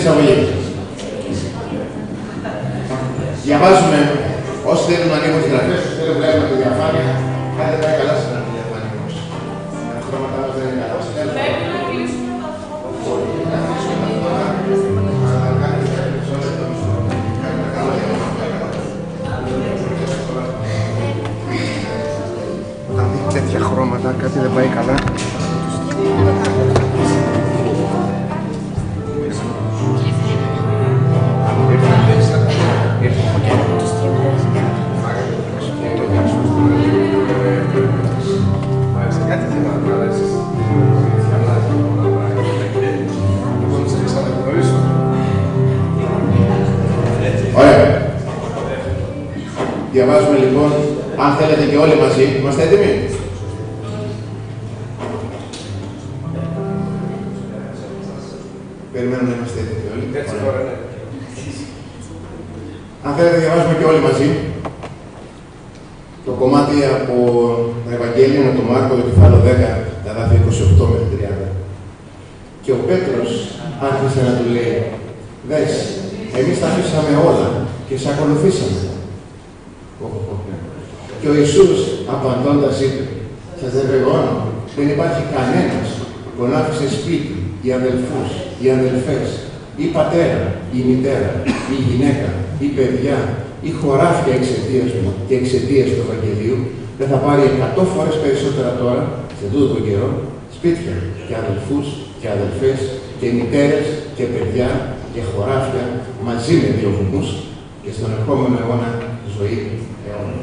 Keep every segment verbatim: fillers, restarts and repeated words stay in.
εισαγωγή. Διαβάζουμε, όσοι θέλουν να ανοίγουν τις γραφές, όσοι θέλουν να βλέπουν τη διαφάνεια, κάτι δεν πάει καλά στην διαφάνεια όμως. Τα χρώματά μας δεν είναι καλά. Πρέπει να κλείσουμε τα Όταν δει τέτοια χρώματα, κάτι δεν πάει καλά. Ωραία. Διαβάζουμε λοιπόν, αν θέλετε και όλοι μαζί, είμαστε έτοιμοι. Περιμένουμε να είμαστε έτοιμοι όλοι. Αν θέλετε διαβάζουμε και όλοι μαζί το κομμάτι από τα Ευαγγέλια με τον Μάρκο, το κεφάλαιο δέκα, τα δάφια είκοσι οκτώ μέχρι τριάντα. Και ο Πέτρος άρχισε να του λέει, δες, εμείς τα αφήσαμε όλα και σε ακολουθήσαμε. Και ο Ιησούς απαντώντας είπε, σας διαβεβαιώνω, δεν υπάρχει κανένας που να άφησε σπίτι, οι αδελφούς, οι αδελφές, ή πατέρα, ή μητέρα, ή γυναίκα, ή παιδιά, ή χωράφια εξαιτίας μου και εξαιτίας του Ευαγγελίου, δεν θα πάρει εκατό φορές περισσότερα τώρα, σε τούτο τον καιρό, σπίτια και αδελφούς και αδελφές και μητέρες και παιδιά και χωράφια μαζί με δύο βουμούς και στον ερχόμενο αιώνα ζωή αιώνα.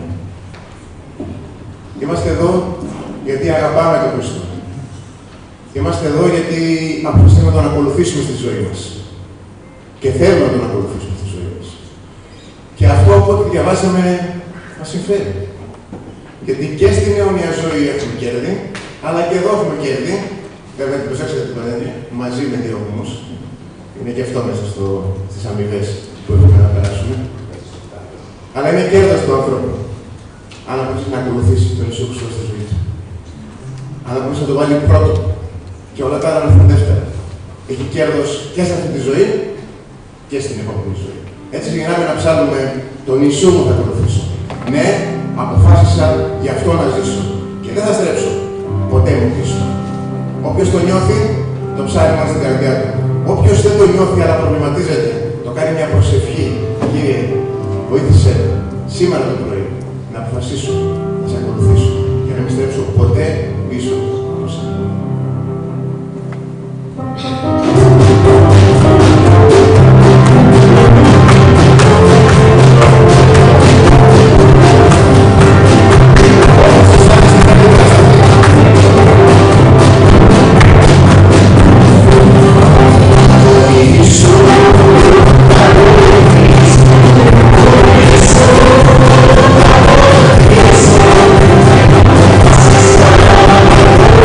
Είμαστε εδώ γιατί αγαπάμε τον Χριστό. Είμαστε εδώ γιατί αποφασίσαμε να τον ακολουθήσουμε στη ζωή μας. Και θέλουμε να τον ακολουθήσουμε στη ζωή μας. Και αυτό από ό,τι διαβάσαμε μας συμφέρει. Γιατί και στην αιώνια ζωή έχουμε κέρδη, αλλά και εδώ έχουμε κέρδη. Βέβαια, την προσέξτε την πανέμια, μαζί με δύο βουμούς. Είναι και αυτό μέσα στο, στις αμοιβές που έχουμε να περάσουμε. Αλλά είναι κέρδος του ανθρώπου. Αν μπορείς να ακολουθήσει τον Ιησού Χριστό στη ζωή του. Αν μπορείς να το βάλει πρώτο και όλα τα άλλα να έρθουν δεύτερα. Έχει κέρδος και σε αυτή τη ζωή και στην επόμενη ζωή. Έτσι ξεκινάμε να ψάλουμε τον Ιησού μου θα ακολουθήσω. Ναι, αποφάσισα γι' αυτό να ζήσω. Και δεν θα στρέψω ποτέ μου πίσω. Όποιος το νιώθει, το ψάχνει στην καρδιά του. Όποιος δεν το νιώθει αλλά προβληματίζεται, το κάνει μια προσευχή. Κύριε, βοήθησε σήμερα το πρωί να αποφασίσω να σε ακολουθήσω και να μην στρέψω ποτέ πίσω από σένα. We'll be right back.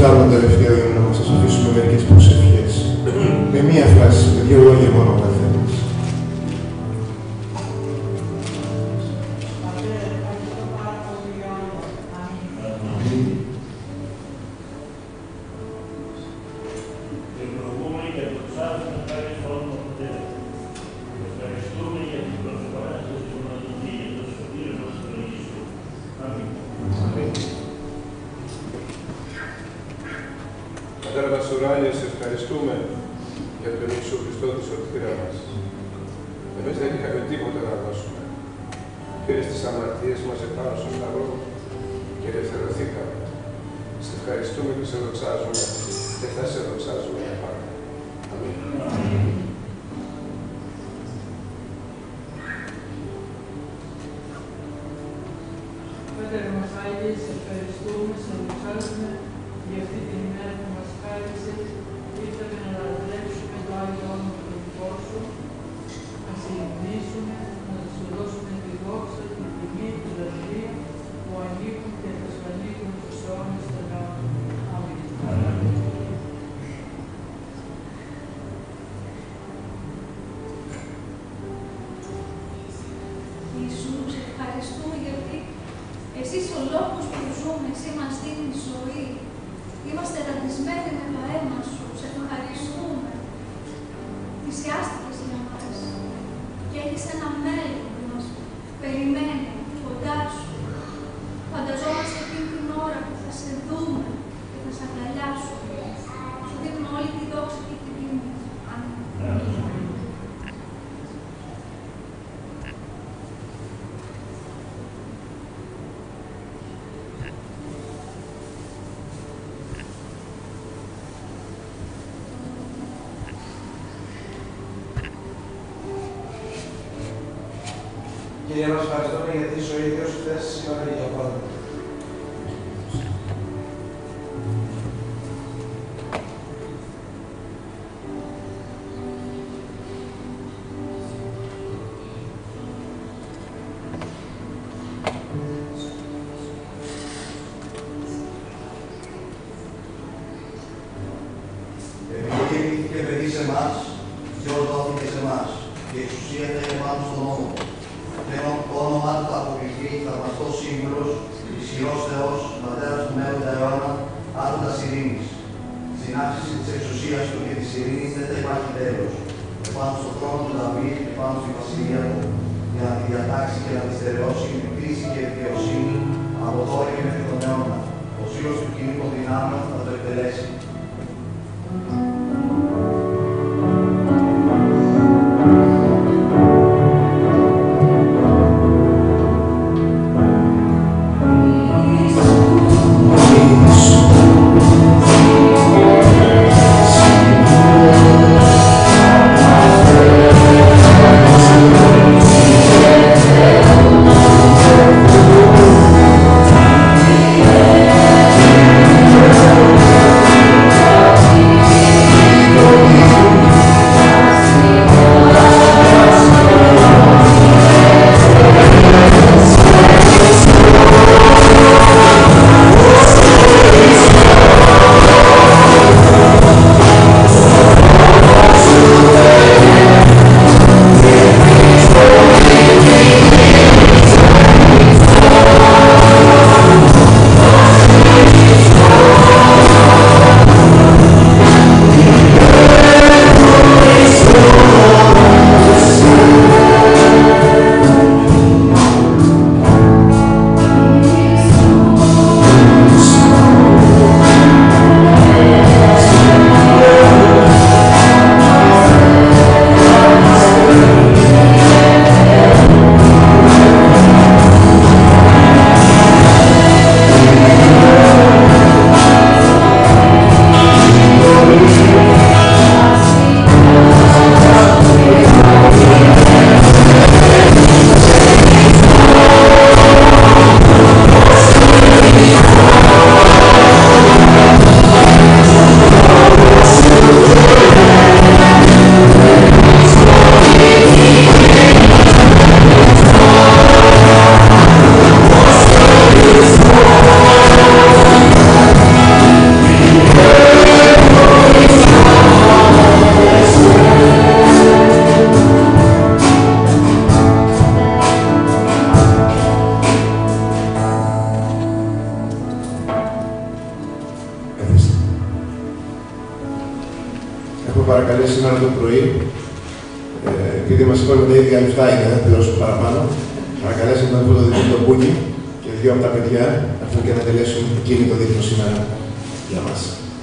πάρουμε το τελευταίο ύμνο να σας αφήσουμε μερικές προσευχές. Με μία φράση, με δύο λόγια μόνο ο καθένας. Πατέρα μας ουράνιε, σε ευχαριστούμε για τον Ιησού Χριστό τη σωτήρα μας. Εμείς δεν είχαμε τίποτα να δώσουμε. Πήρες τις αμαρτίες μας επάνω στο σταυρό και ελευθερωθήκαμε. Σε ευχαριστούμε και σε δοξάζουμε και θα σε δοξάζουμε για πάντα. Αμήν. Πατέρα μας Άγιε, σε ευχαριστούμε, σε δοξάζουμε για αυτή την ημέρα που μας χάρισες. Ήρθαμε να λατρεύσουμε το Άγιο όνομα του δικό σου, να σε υμνήσουμε, να σου δώσουμε τη δόξα, την τιμή, τη λατρεία που ανήκουν και θα σου ανήκουν στους αιώνες των αιώνων. Αμήν. Ιησού, σε ευχαριστούμε γιατί εσύ είσαι ο λόγος που ζούμε, εσύ μας δίνεις ζωή. Είμαστε ρατισμένοι με το αίμα σου, σε ευχαριστούμε. Θυσιάστηκες για μας και έχεις ένα μέλλον που μας περιμένει κοντά σου. Φανταζόμαστε εκείνη την ώρα που θα σε δούμε και θα σε αγκαλιάσουμε. Σου δίνουμε όλη τη δόξα και την τιμή. Αμήν. Κύριε, μας ευχαριστούμε γιατί είσαι ο ίδιος χθες, σήμερα και για πάντα. Επειδή γεννήθηκε παιδί σε εμάς, Θεός δόθηκε σε εμάς και η εξουσία θα είναι πάνω στον νόμο. Και το όνομά του θα αποκληθεί, θαυμαστός σύμβουλος, ισχυρός Θεός, Πατέρας του μέλλοντα αιώνα, άρχοντας ειρήνης. Στην αύξηση της εξουσίας του και της ειρήνης δεν θα υπάρχει τέλος. Επάνω στον θρόνο του Δαβίδ και πάνω στη βασιλεία του, για να τη διατάξει και να τη στερεώσει με κρίση και δικαιοσύνη από τώρα και μέχρι τον αιώνα. Ο σύλλος του κοινού των δυνάμεων θα το εκτελέσει. Thank you. σήμερα το πρωί, ε, επειδή μας είπαμε τα ίδια λεφτά και δεν θα πληρώσουμε παραπάνω, παρακαλέσαμε να βγούμε το δικό το μπούκι και δύο από τα παιδιά να έρθουν και να τελέσουν εκείνη το δείπνο σήμερα για μας.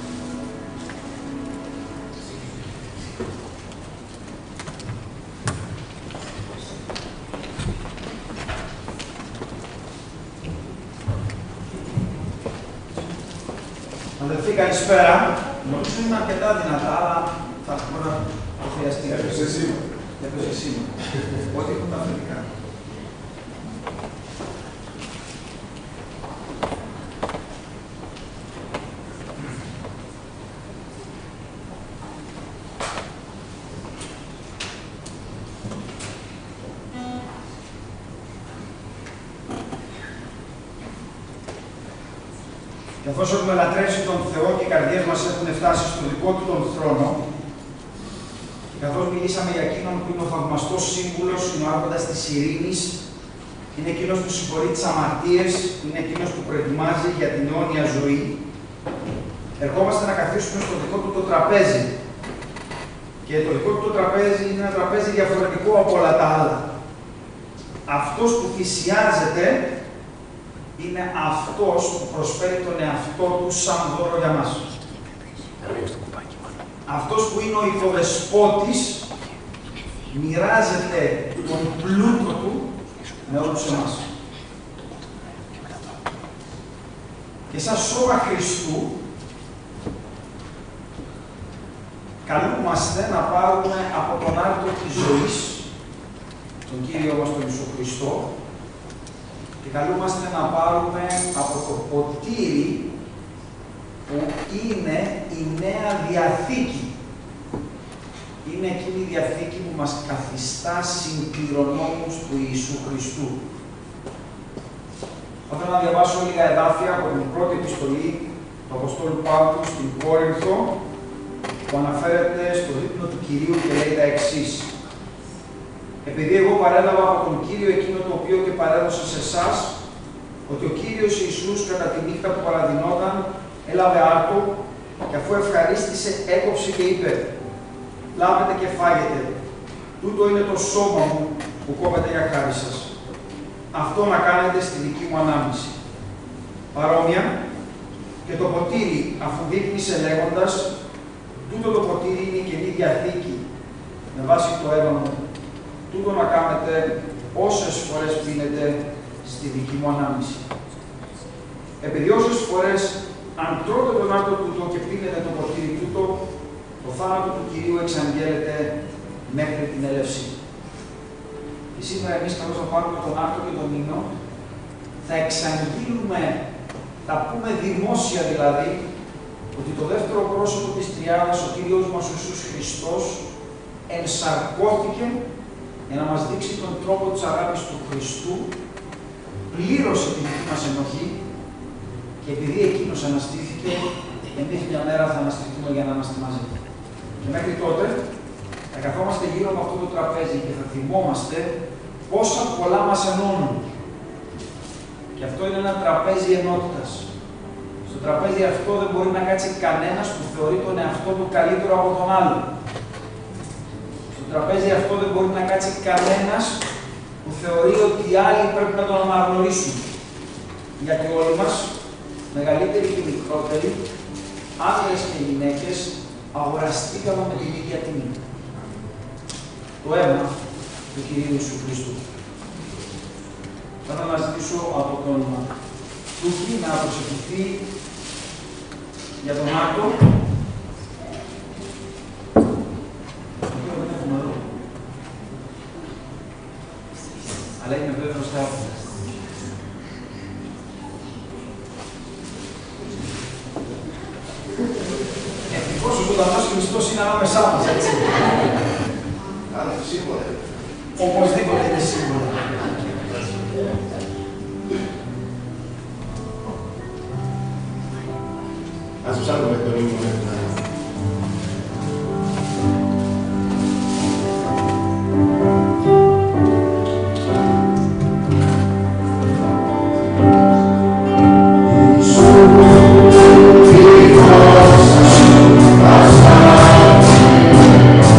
Αδελφοί, καλησπέρα. Νομίζω είναι αρκετά δυνατά, αλλά θα μπορώ να το χρειαστεί. Έπεσε σήμερα. Έπεσε σήμερα. Ό,τι έχουν τα θετικά. Καθώς έχουμε λατρεύσει τον Θεό και οι καρδιές μας έχουν φτάσει στο δικό του τον θρόνο, και καθώς μιλήσαμε για εκείνον που είναι ο θαυμαστός σύμβουλος, είναι ο άρχοντας της ειρήνης, είναι εκείνος που συγχωρεί τις αμαρτίες, είναι εκείνος που προετοιμάζει για την αιώνια ζωή, ερχόμαστε να καθίσουμε στο δικό του το τραπέζι. Και το δικό του το τραπέζι είναι ένα τραπέζι διαφορετικό από όλα τα άλλα. Αυτός που θυσιάζεται είναι αυτός που προσφέρει τον εαυτό του σαν δώρο για μας. Αυτός που είναι ο υποδεσπότης μοιράζεται τον πλούτο του με όλους εμάς. Και σαν σώμα Χριστού καλούμαστε να πάρουμε από τον άρτο της ζωής, τον Κύριο μας τον Ιησού Χριστό, και καλούμαστε να πάρουμε από το ποτήρι που είναι η Νέα Διαθήκη. Είναι εκείνη η Διαθήκη που μας καθιστά συμπληρονόμους του Ιησού Χριστού. Θα ήθελα να διαβάσω λίγα εδάφια από την πρώτη επιστολή του Αποστόλου Παύλου στην Κόρινθο, που αναφέρεται στο δείπνο του Κυρίου και λέει τα εξής. Επειδή εγώ παρέλαβα από τον Κύριο εκείνο το οποίο και παρέδωσα σε εσάς, ότι ο Κύριος Ιησούς κατά τη νύχτα που παραδεινόταν έλαβε άρτο και αφού ευχαρίστησε έκοψε και είπε «Λάβετε και φάγετε, τούτο είναι το σώμα μου που κόβεται για χάρη σας. Αυτό να κάνετε στη δική μου ανάμνηση». Παρόμοια και το ποτήρι αφού δείπνησε λέγοντας «Τούτο το ποτήρι είναι η Καινή Διαθήκη με βάση το αίμα μου. Τούτο να κάνετε όσες φορές πίνετε στη δική μου ανάμνηση». Επειδή όσες φορές αν τρώτε τον άρτο τούτο και πίνετε το ποτήρι τούτο, το θάνατο του Κυρίου εξαγγέλλεται μέχρι την έλευσή. Και σήμερα εμείς καθώς θα πάρουμε τον άρτο και τον ύμνο, θα εξαγγείλουμε, θα πούμε δημόσια δηλαδή, ότι το δεύτερο πρόσωπο της Τριάδας, ο Κύριος μας ο Ιησούς Χριστός, ενσαρκώθηκε για να μας δείξει τον τρόπο της αγάπης του Χριστού, πλήρωσε την δική μας ενοχή και επειδή εκείνος αναστήθηκε, εμείς μια μέρα θα αναστηθούμε για να είμαστε μαζί. Και μέχρι τότε θα καθόμαστε γύρω από αυτό το τραπέζι και θα θυμόμαστε πόσα πολλά μας ενώνουν. Και αυτό είναι ένα τραπέζι ενότητας. Στο τραπέζι αυτό δεν μπορεί να κάτσει κανένας που θεωρεί τον εαυτό του καλύτερο από τον άλλο. Στο τραπέζι αυτό δεν μπορεί να κάτσει κανένας που θεωρεί ότι οι άλλοι πρέπει να τον αναγνωρίσουν. Γιατί όλοι μας, μεγαλύτεροι και μικρότεροι, άνδρες και γυναίκες, αγοραστήκαμε με την ίδια τιμή. Το αίμα του Κυρίου Ιησού Χριστού. Θα ήθελα να ζητήσω από τον Τούκη να προσευχηθεί για τον Άρτο. Δεν έχουμε εδώ. Αλλά είμαι βέβαιος θα έχουμε. Ευτυχώς ο ζωντανός Χριστός είναι ανάμεσά μας, έτσι. Άρα σίγουρα. Οπωσδήποτε είναι σίγουρα. Ας ψάχνουμε τον ύμνο μέχρι να... Because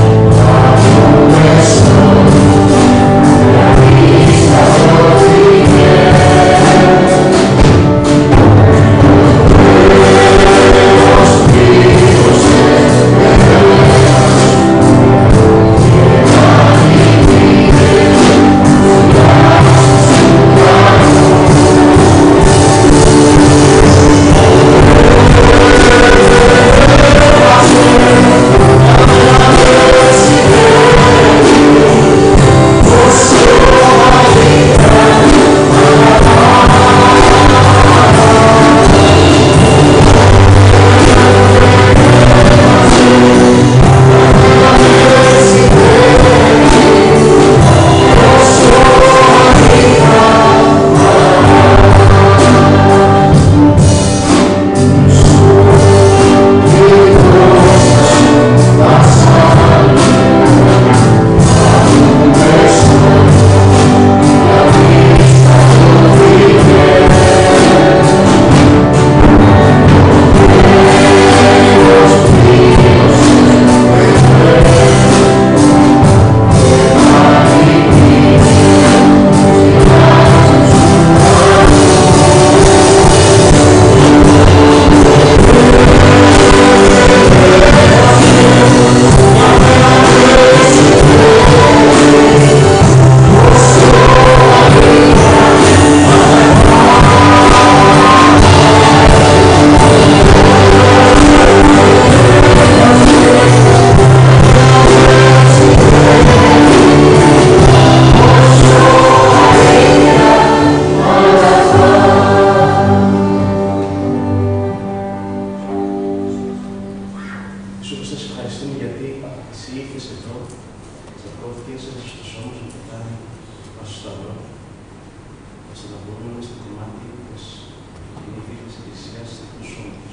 να μπορούμε στο κομμάτι της γεννήθηκης της Εκκλησίας του σώματος.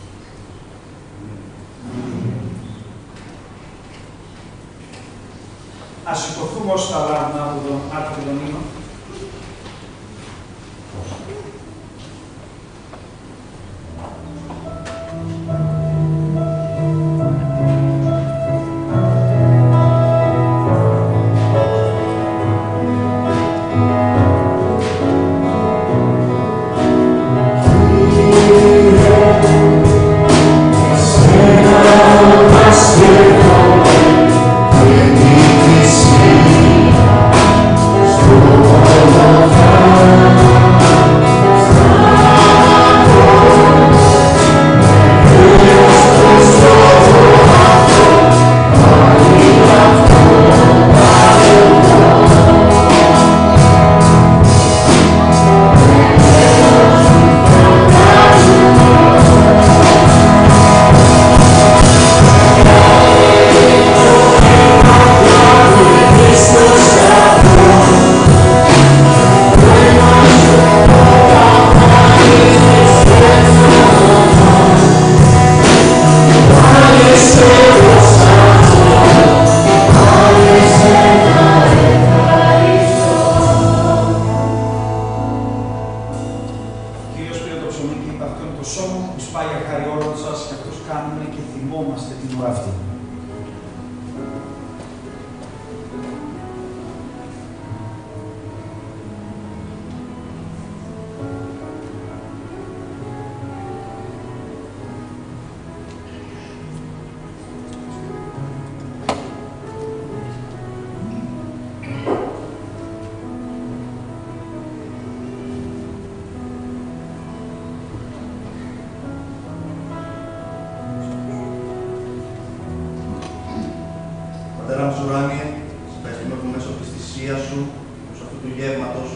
Ας σηκωθούμε όσο θα λάβουμε από τον άρχοντα τον ύμνο. Πατέρα μας ουράνιε, ευχαριστούμε που μέσω της θυσίας σου, προς αυτού του γεύματος,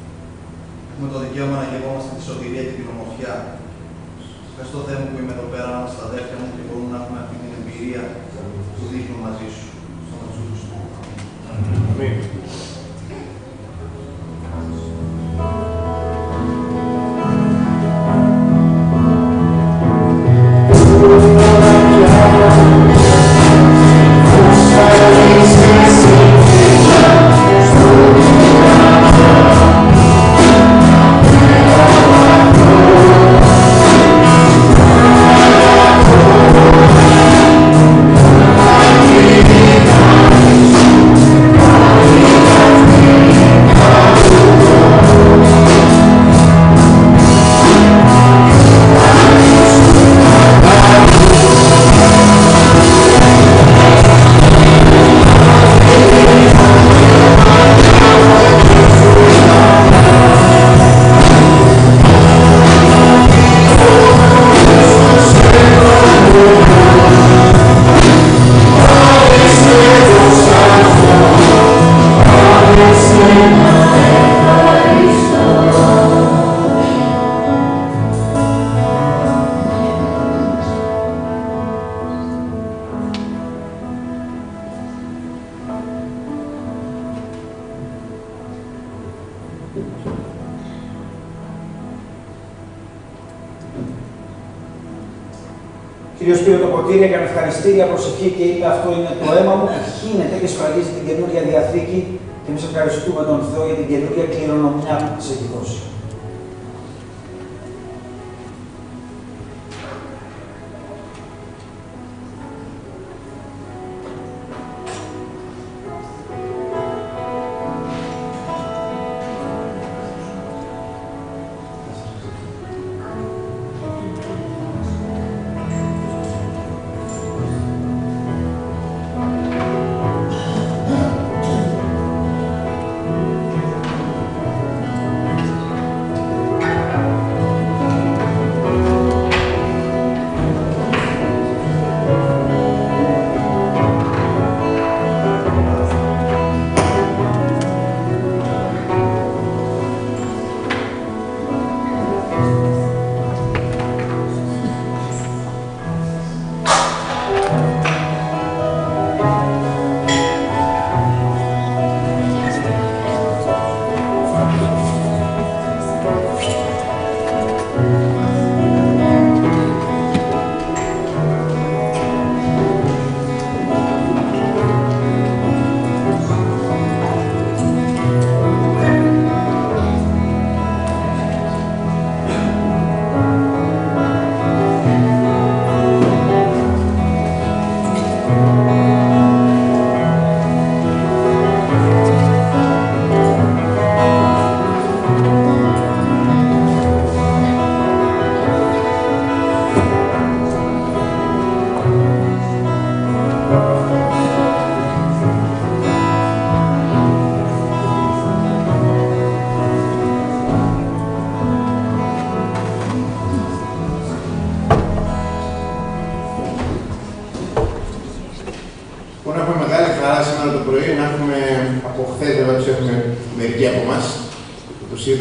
έχουμε το δικαίωμα να γευόμαστε τη σωτηρία και την ομορφιά. Ευχαριστώ, Θεέ μου, που είμαι εδώ πέρα με τα αδέρφια μου και μπορούμε να έχουμε αυτή την εμπειρία που δείχνουμε μαζί σου. Στο όνομα του Χριστού. Αμήν. Κύριος πήρε το ποτήρι, έκανε ευχαριστήρια προσευχή και είπε: αυτό είναι το αίμα μου που χύνεται και σφραγίζει την καινούργια διαθήκη. Και εμείς ευχαριστούμε τον Θεό για την καινούργια κληρονομιά που της έχει δώσει.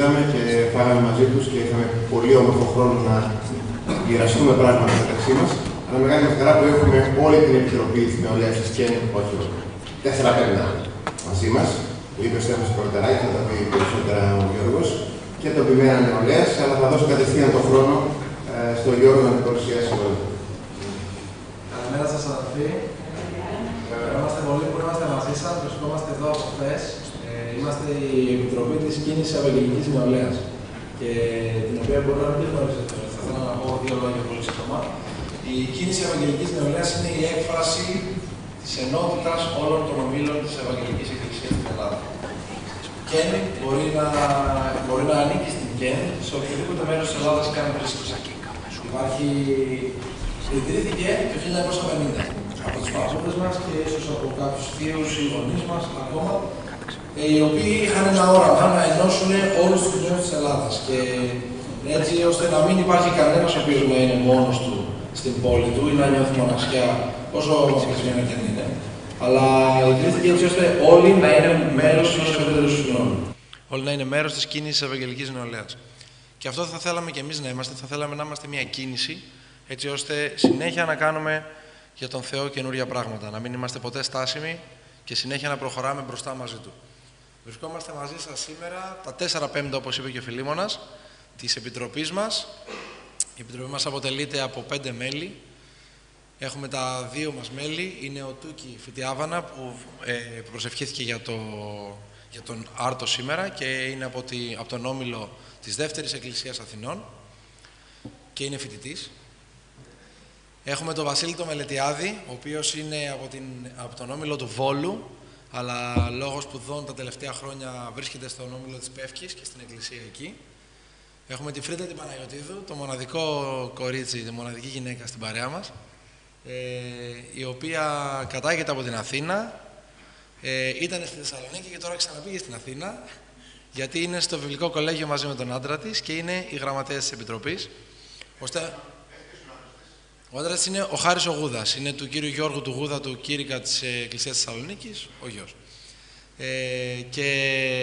είδαμε και φάγαμε μαζί τους και είχαμε πολύ όμορφο χρόνο να μοιραστούμε πράγματα μεταξύ μας. Αλλά μεγάλη μας χαρά που έχουμε όλη την Επιτροπή της Νεολαίας της ΚΕΝ, όχι τέσσερα πέντε μαζί μας. Το είπε ο Στέφανος Κοροτεράκη, θα τα πει περισσότερα ο Γιώργος, και το Πημένα Νεολαίας, αλλά θα δώσω κατευθείαν τον χρόνο ε, στον Γιώργο να την παρουσιάσει όλο. Καλημέρα σας αδελφοί. Είμαστε πολλοί που είμαστε μαζί σας, βρισκόμαστε εδώ από χθες. Ε, είμαστε η Επιτροπή της Κίνησης Ευαγγελικής Νεολαίας, και την οποία μπορεί να μην γνωρίζετε. Θα ήθελα να πω δύο λόγια πολύ σύντομα. Η Κίνηση Ευαγγελικής Νεολαίας είναι η έκφραση της ενότητας όλων των ομίλων της Ευαγγελικής Εκκλησίας στην Ελλάδα. ΚΕΝ μπορεί να, μπορεί να ανήκει στην ΚΕΝ σε οποιοδήποτε μέρος της Ελλάδας κάνει βρίσκεται. Υπάρχει, ιδρύθηκε το χίλια εννιακόσια πενήντα από τους παππούδες μας και ίσως από κάποιους θείους ή γονείς μας ακόμα, οι οποίοι είχαν ένα όραμα να ενώσουν όλους τους νέους της Ελλάδας. Και έτσι ώστε να μην υπάρχει κανένας ο οποίος να είναι μόνος του στην πόλη του ή να νιώθει μοναξιά, όσο μακρισμένο και αν είναι. Αλλά ιδρύθηκε έτσι ώστε όλοι να είναι μέρος ενός ευρύτερου συνόλου. Όλοι να είναι μέρος της κίνησης Ευαγγελικής Νεολαίας. Και αυτό θα θέλαμε και εμείς να είμαστε. Θα θέλαμε να είμαστε μια κίνηση, έτσι ώστε συνέχεια να κάνουμε για τον Θεό καινούργια πράγματα. Να μην είμαστε ποτέ στάσιμοι και συνέχεια να προχωράμε μπροστά μαζί του. Βρισκόμαστε μαζί σας σήμερα, τα τέσσερα πέμπτα, όπως είπε και ο Φιλίμωνας, της Επιτροπής μας. Η Επιτροπή μας αποτελείται από πέντε μέλη. Έχουμε τα δύο μας μέλη, είναι ο Τούκη Φιτιάβανα που ε, προσευχήθηκε για, το, για τον Άρτο σήμερα και είναι από, τη, από τον όμιλο της Δεύτερης Εκκλησίας Αθηνών και είναι φοιτητής. Έχουμε τον Βασίλη το Μελετιάδη, ο οποίος είναι από, την, από τον όμιλο του Βόλου, αλλά λόγω σπουδών τα τελευταία χρόνια βρίσκεται στον όμιλο της Πεύκης και στην εκκλησία εκεί. Έχουμε τη Φρίντα την Παναγιωτίδου, το μοναδικό κορίτσι, τη μοναδική γυναίκα στην παρέα μας, ε, η οποία κατάγεται από την Αθήνα, ε, ήταν στη Θεσσαλονίκη και τώρα ξαναπήγε στην Αθήνα, γιατί είναι στο Βιβλικό Κολέγιο μαζί με τον άντρα της και είναι η γραμματέας της Επιτροπής. Ώστε... Ο άντρας της είναι ο Χάρης ο Γούδας, είναι του κύριου Γιώργου του Γούδα, του κήρυκα της Εκκλησίας της Θεσσαλονίκης, ο γιος. Ε, και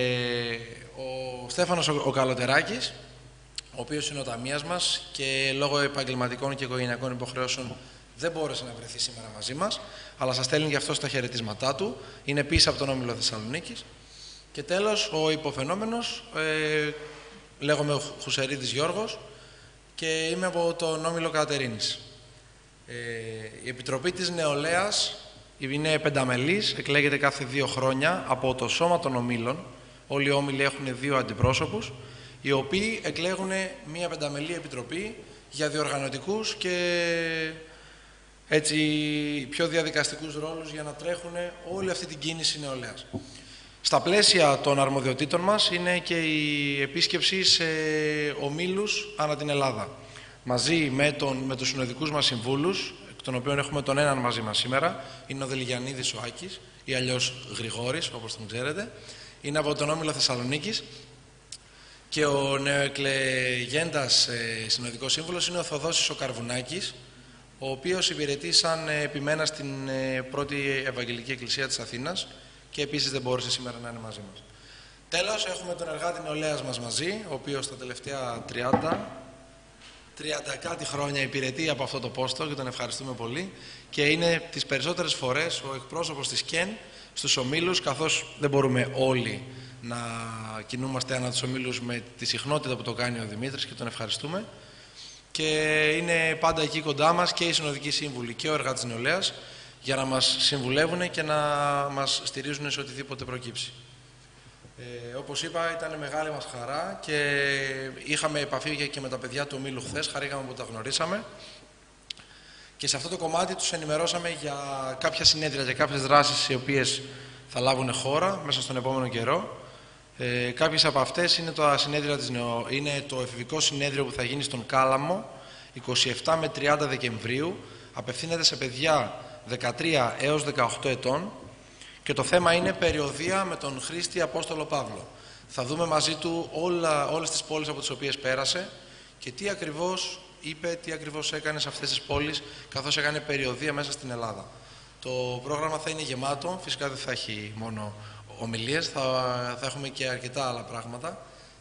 ο Στέφανος ο, ο Καλοτεράκης, ο οποίος είναι ο ταμείας μας και λόγω επαγγελματικών και οικογενειακών υποχρεώσεων δεν μπόρεσε να βρεθεί σήμερα μαζί μας, αλλά σας στέλνει και αυτό στα χαιρετίσματά του. Είναι πίσω από τον όμιλο Θεσσαλονίκης. Και τέλος, ο υποφαινόμενος, ε, λέγομαι ο Χουσερίδης Γιώργος και είμαι από τον όμιλο Κατερίνης. Ε, η Επιτροπή της Νεολαίας είναι πενταμελής, εκλέγεται κάθε δύο χρόνια από το Σώμα των Ομίλων. Όλοι οι όμιλοι έχουν δύο αντιπρόσωπους, οι οποίοι εκλέγουν μία πενταμελή επιτροπή για διοργανωτικούς και έτσι πιο διαδικαστικούς ρόλους για να τρέχουν όλη αυτή την κίνηση νεολαίας. Στα πλαίσια των αρμοδιοτήτων μας είναι και η επίσκεψη σε ομίλους ανά την Ελλάδα. Μαζί με, τον, με τους συνοδικούς μας συμβούλους, εκ των οποίων έχουμε τον έναν μαζί μας σήμερα, είναι ο Δελιγιαννίδης ο Άκης, ή αλλιώς Γρηγόρης, όπως τον ξέρετε, είναι από τον όμιλο Θεσσαλονίκης. Και ο νεοεκλεγέντας ε, συνοδικός σύμβουλος είναι ο Θοδόσης ο Καρβουνάκης, ο οποίος υπηρετεί σαν ε, επιμένα στην ε, πρώτη Ευαγγελική Εκκλησία της Αθήνας και επίσης δεν μπόρεσε σήμερα να είναι μαζί μας. Τέλος, έχουμε τον εργάτη νεολαίας μας μαζί, ο οποίος τα τελευταία τριάντα, τριάντα κάτι χρόνια υπηρετεί από αυτό το πόστο και τον ευχαριστούμε πολύ και είναι τις περισσότερες φορές ο εκπρόσωπος της ΚΕΝ στους ομίλους, καθώς δεν μπορούμε όλοι να κινούμαστε ανά τους ομίλους με τη συχνότητα που το κάνει ο Δημήτρης και τον ευχαριστούμε. Και είναι πάντα εκεί κοντά μας και οι συνοδικοί σύμβουλοι και ο εργάτης νεολαίας για να μας συμβουλεύουν και να μας στηρίζουν σε οτιδήποτε προκύψει. Ε, όπως είπα, ήταν μεγάλη μας χαρά και είχαμε επαφή και με τα παιδιά του ομίλου χθες, χαρήκαμε που τα γνωρίσαμε. Και σε αυτό το κομμάτι τους ενημερώσαμε για κάποια συνέδρια και κάποιες δράσεις οι οποίες θα λάβουν χώρα μέσα στον επόμενο καιρό. Ε, κάποιες από αυτές είναι, το συνέδρια της Νεο... είναι το εφηβικό συνέδριο που θα γίνει στον Κάλαμο είκοσι επτά με τριάντα Δεκεμβρίου. Απευθύνεται σε παιδιά δεκατρία έως δεκαοκτώ ετών και το θέμα είναι περιοδεία με τον Χρήστη Απόστολο Παύλο. Θα δούμε μαζί του όλα, όλες τις πόλεις από τις οποίες πέρασε και τι ακριβώς είπε, τι ακριβώς έκανε σε αυτές τις πόλεις καθώς έκανε περιοδεία μέσα στην Ελλάδα. Το πρόγραμμα θα είναι γεμάτο, φυσικά δεν θα έχει μόνο ομιλίες, θα, θα έχουμε και αρκετά άλλα πράγματα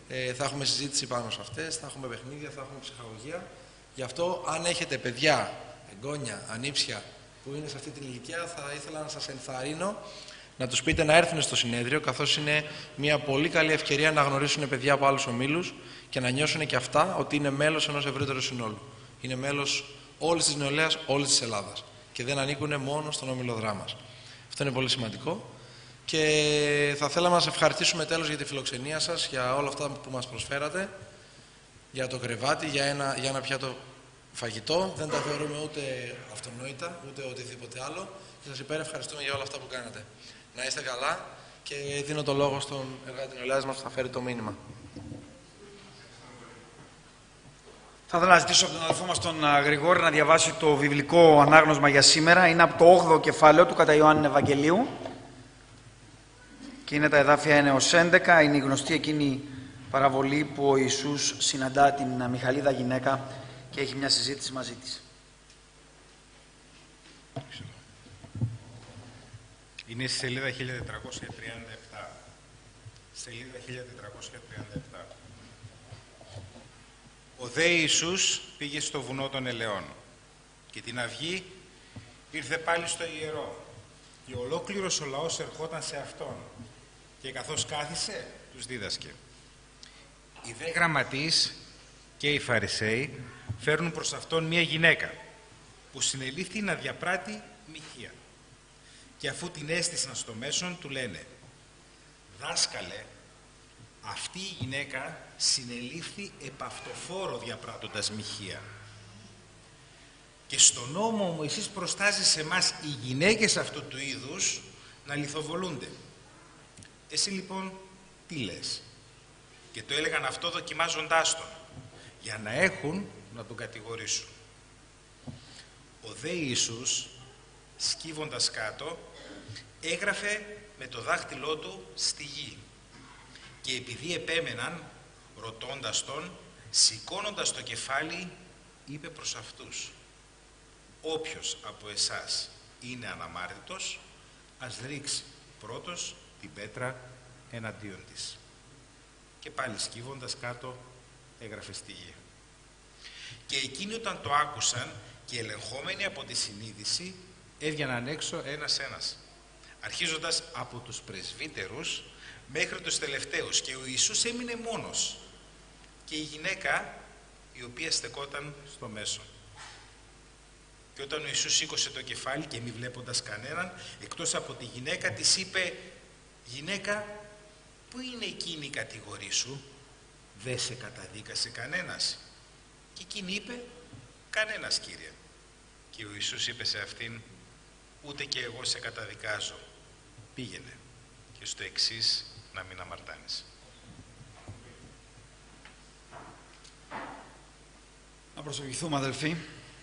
Ε, θα έχουμε συζήτηση πάνω σε αυτές, θα έχουμε παιχνίδια, θα έχουμε ψυχαγωγία. Γι' αυτό, αν έχετε παιδιά, εγγόνια, ανήψια που είναι σε αυτή την ηλικία, θα ήθελα να σας ενθαρρύνω να τους πείτε να έρθουν στο συνέδριο, καθώς είναι μια πολύ καλή ευκαιρία να γνωρίσουν παιδιά από άλλους ομίλους και να νιώσουν και αυτά ότι είναι μέλος ενός ευρύτερου συνόλου. Είναι μέλος όλης της νεολαίας, όλης της Ελλάδας και δεν ανήκουν μόνο στον όμιλο Δράμας. Αυτό είναι πολύ σημαντικό. Και θα θέλαμε να σας ευχαριστήσουμε τέλος για τη φιλοξενία σας, για όλα αυτά που μας προσφέρατε, για το κρεβάτι, για ένα, για ένα πιάτο φαγητό. Δεν τα θεωρούμε ούτε αυτονόητα, ούτε οτιδήποτε άλλο. Και σας υπερευχαριστούμε για όλα αυτά που κάνατε. Να είστε καλά και δίνω το λόγο στον εργάτη νεολαίας μας που θα φέρει το μήνυμα. Θα ήθελα να ζητήσω από τον αδελφό μας τον Γρηγόρη να διαβάσει το βιβλικό ανάγνωσμα για σήμερα. Είναι από το όγδοο κεφάλαιο του κατά Ιωάννη Ευαγγελίου. Και είναι τα εδάφια ένα έως έντεκα. Είναι η γνωστή εκείνη παραβολή που ο Ιησούς συναντά την Μιχαλίδα γυναίκα και έχει μια συζήτηση μαζί της. Είναι στη σελίδα χίλια τετρακόσια τριάντα επτά. Σελίδα χίλια τετρακόσια τριάντα επτά. Ο δε Ιησούς πήγε στο βουνό των Ελαιών και την αυγή ήρθε πάλι στο ιερό και ολόκληρος ο λαός ερχόταν σε Αυτόν και καθώς κάθισε τους δίδασκε. Οι δε γραμματείς και οι Φαρισαίοι φέρνουν προς Αυτόν μία γυναίκα που συνελήφθη να διαπράττει μοιχεία. Και αφού την έστησαν στο μέσον, του λένε «Δάσκαλε, αυτή η γυναίκα συνελήφθη επαυτοφόρο διαπράττοντας μοιχεία. Και στο νόμο ο Μωυσής προστάζει σε εμάς οι γυναίκες αυτού του είδους να λιθοβολούνται. Εσύ λοιπόν τι λες?» Και το έλεγαν αυτό δοκιμάζοντάς τον, για να έχουν να τον κατηγορήσουν. Ο δε Ιησούς, σκύβοντας κάτω, έγραφε με το δάχτυλό του στη γη. Και επειδή επέμεναν, ρωτώντας τον, σηκώνοντας το κεφάλι, είπε προς αυτούς «Όποιος από εσάς είναι αναμάρτητος, ας ρίξει πρώτος την πέτρα εναντίον της». Και πάλι σκύβοντας κάτω, έγραφε στη γη. Και εκείνοι όταν το άκουσαν και ελεγχόμενοι από τη συνείδηση, έβγαιναν έξω ένας-ένας, αρχίζοντας από τους πρεσβύτερους μέχρι τους τελευταίους, και ο Ιησούς έμεινε μόνος και η γυναίκα η οποία στεκόταν στο μέσο. Και όταν ο Ιησούς σήκωσε το κεφάλι και μη βλέποντας κανέναν, εκτός από τη γυναίκα, της είπε «Γυναίκα, πού είναι εκείνη η κατηγορή σου, δεν σε καταδίκασε κανένας?» Και εκείνη είπε «Κανένας, Κύριε». Και ο Ιησούς είπε σε αυτήν «Ούτε και εγώ σε καταδικάζω, πήγαινε και στο εξής να μην αμαρτάνεις». Να προσευχηθούμε, αδελφοί.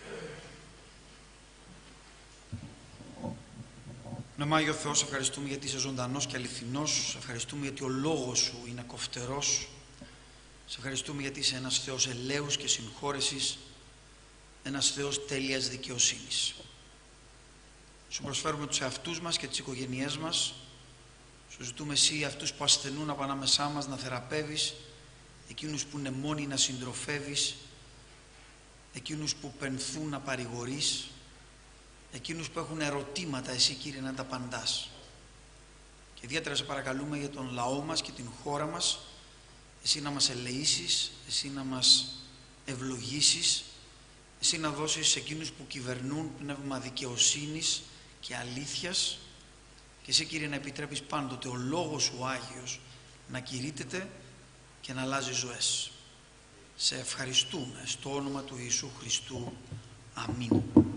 Πνεύμα Άγιο Θεός, σε ευχαριστούμε γιατί είσαι ζωντανός και αληθινός. Σε ευχαριστούμε γιατί ο λόγος σου είναι κοφτερός. Σε ευχαριστούμε γιατί είσαι ένας Θεός ελέους και συγχώρεσης, ένας Θεός τέλειας δικαιοσύνης. Σου προσφέρουμε τους εαυτούς μας και τις οικογένειές μας. Σου ζητούμε εσύ αυτούς που ασθενούν από ανάμεσά μας να θεραπεύεις, εκείνους που είναι μόνοι να συντροφεύεις, εκείνους που πενθούν να παρηγορείς, εκείνους που έχουν ερωτήματα εσύ, Κύριε, να τα απαντάς. Και ιδιαίτερα σε παρακαλούμε για τον λαό μας και την χώρα μας, εσύ να μας ελεήσεις, εσύ να μας ευλογήσεις, εσύ να δώσεις σε εκείνους που κυβερνούν πνεύμα δικαιοσύνης και αλήθειας, και εσύ, Κύριε, να επιτρέπεις πάντοτε ο λόγος σου Άγιος να κηρύττεται και να αλλάζει ζωές. Σε ευχαριστούμε στο όνομα του Ιησού Χριστού. Αμήν.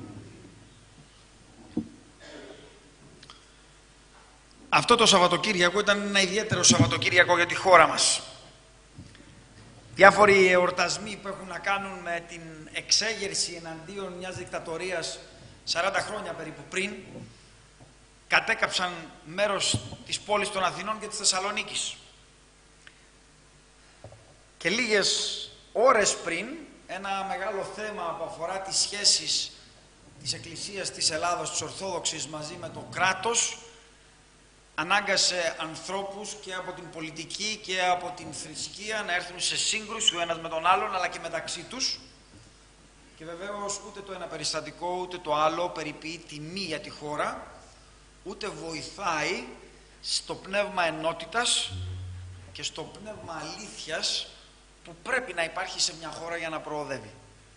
Αυτό το Σαββατοκύριακο ήταν ένα ιδιαίτερο Σαββατοκύριακο για τη χώρα μας. Διάφοροι εορτασμοί που έχουν να κάνουν με την εξέγερση εναντίον μιας δικτατορίας σαράντα χρόνια περίπου πριν, κατέκαψαν μέρος της πόλης των Αθηνών και της Θεσσαλονίκης. Και λίγες ώρες πριν, ένα μεγάλο θέμα που αφορά τις σχέσεις της Εκκλησίας της Ελλάδος, της Ορθόδοξης, μαζί με το κράτος, ανάγκασε ανθρώπους και από την πολιτική και από την θρησκεία να έρθουν σε σύγκρουση ο ένας με τον άλλον, αλλά και μεταξύ τους. Και βεβαίως ούτε το ένα περιστατικό ούτε το άλλο περιποιεί τιμή για τη χώρα, ούτε βοηθάει στο πνεύμα ενότητας και στο πνεύμα αλήθειας που πρέπει να υπάρχει σε μια χώρα για να προοδεύει.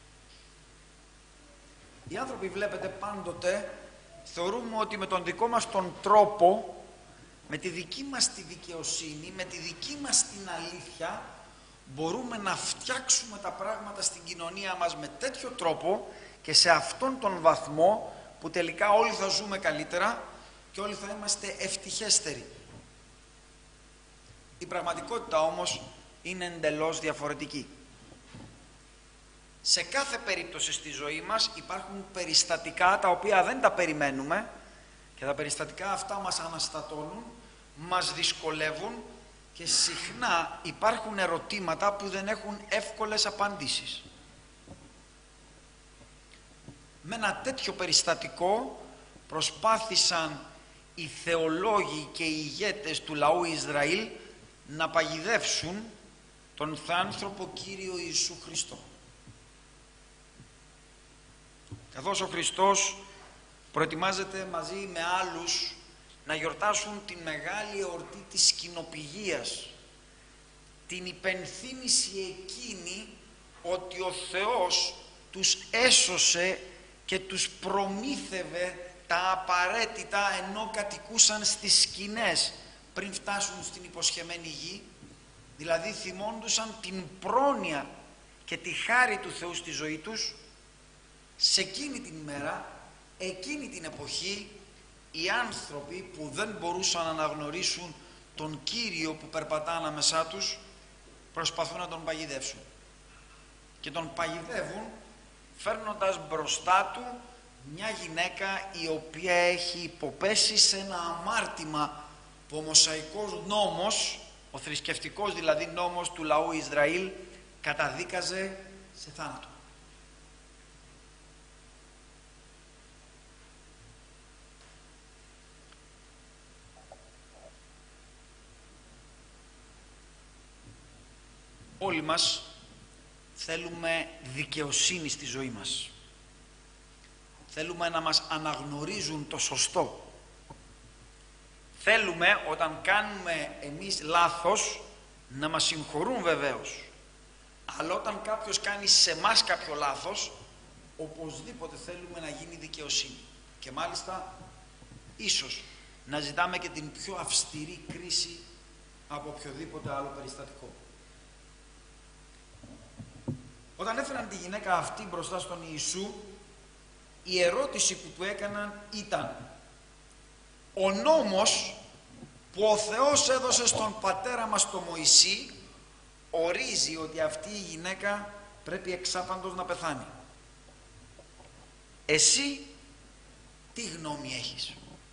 Οι άνθρωποι, βλέπετε, πάντοτε θεωρούμε ότι με τον δικό μας τον τρόπο, με τη δική μας τη δικαιοσύνη, με τη δική μας την αλήθεια, μπορούμε να φτιάξουμε τα πράγματα στην κοινωνία μας με τέτοιο τρόπο και σε αυτόν τον βαθμό που τελικά όλοι θα ζούμε καλύτερα και όλοι θα είμαστε ευτυχέστεροι. Η πραγματικότητα όμως είναι εντελώς διαφορετική. Σε κάθε περίπτωση στη ζωή μας υπάρχουν περιστατικά τα οποία δεν τα περιμένουμε και τα περιστατικά αυτά μας αναστατώνουν, μας δυσκολεύουν και συχνά υπάρχουν ερωτήματα που δεν έχουν εύκολες απαντήσεις. Με ένα τέτοιο περιστατικό προσπάθησαν οι θεολόγοι και οι ηγέτες του λαού Ισραήλ να παγιδεύσουν τον Θεάνθρωπο Κύριο Ιησού Χριστό. Καθώς ο Χριστός προετοιμάζεται μαζί με άλλους να γιορτάσουν την μεγάλη εορτή της σκηνοπηγίας, την υπενθύμηση εκείνη ότι ο Θεός τους έσωσε και τους προμήθευε τα απαραίτητα ενώ κατοικούσαν στις σκηνές πριν φτάσουν στην υποσχεμένη γη, δηλαδή θυμόντουσαν την πρόνοια και τη χάρη του Θεού στη ζωή τους. Σε εκείνη την ημέρα, εκείνη την εποχή, οι άνθρωποι που δεν μπορούσαν να αναγνωρίσουν τον Κύριο που περπατά ανάμεσά τους προσπαθούν να τον παγιδεύσουν και τον παγιδεύουν φέρνοντας μπροστά του μια γυναίκα η οποία έχει υποπέσει σε ένα αμάρτημα που ο Μωσαϊκός νόμος, ο θρησκευτικός δηλαδή νόμος του λαού Ισραήλ, καταδίκαζε σε θάνατο. Όλοι μας θέλουμε δικαιοσύνη στη ζωή μας. Θέλουμε να μας αναγνωρίζουν το σωστό. Θέλουμε όταν κάνουμε εμείς λάθος να μας συγχωρούν βεβαίως. Αλλά όταν κάποιος κάνει σε μας κάποιο λάθος, οπωσδήποτε θέλουμε να γίνει δικαιοσύνη. Και μάλιστα ίσως να ζητάμε και την πιο αυστηρή κρίση από οποιοδήποτε άλλο περιστατικό. Όταν έφεραν τη γυναίκα αυτή μπροστά στον Ιησού, η ερώτηση που του έκαναν ήταν: ο νόμος που ο Θεός έδωσε στον πατέρα μας τον Μωυσή ορίζει ότι αυτή η γυναίκα πρέπει εξάπαντος να πεθάνει. Εσύ τι γνώμη έχεις?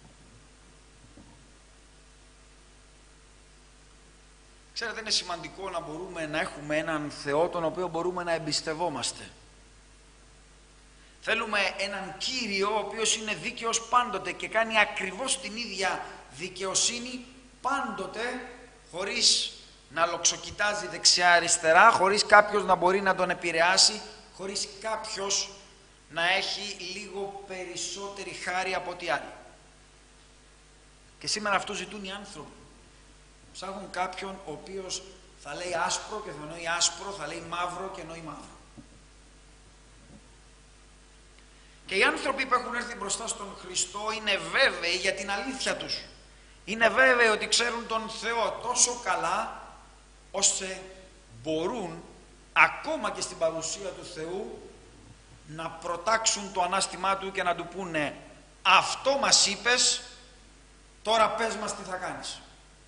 Ξέρετε, είναι σημαντικό να μπορούμε να έχουμε έναν Θεό τον οποίο μπορούμε να εμπιστευόμαστε. Θέλουμε έναν Κύριο ο οποίος είναι δίκαιος πάντοτε και κάνει ακριβώς την ίδια δικαιοσύνη πάντοτε, χωρίς να λοξοκοιτάζει δεξιά-αριστερά, χωρίς κάποιος να μπορεί να τον επηρεάσει, χωρίς κάποιος να έχει λίγο περισσότερη χάρη από ό,τι άλλοι. Και σήμερα αυτό ζητούν οι άνθρωποι. Ψάχνουν κάποιον ο οποίος θα λέει άσπρο και θα εννοεί άσπρο, θα λέει μαύρο και εννοεί μαύρο. Και οι άνθρωποι που έχουν έρθει μπροστά στον Χριστό είναι βέβαιοι για την αλήθεια τους. Είναι βέβαιοι ότι ξέρουν τον Θεό τόσο καλά, ώστε μπορούν ακόμα και στην παρουσία του Θεού να προτάξουν το ανάστημά του και να του πούνε: αυτό μας είπες, τώρα πες μας τι θα κάνεις.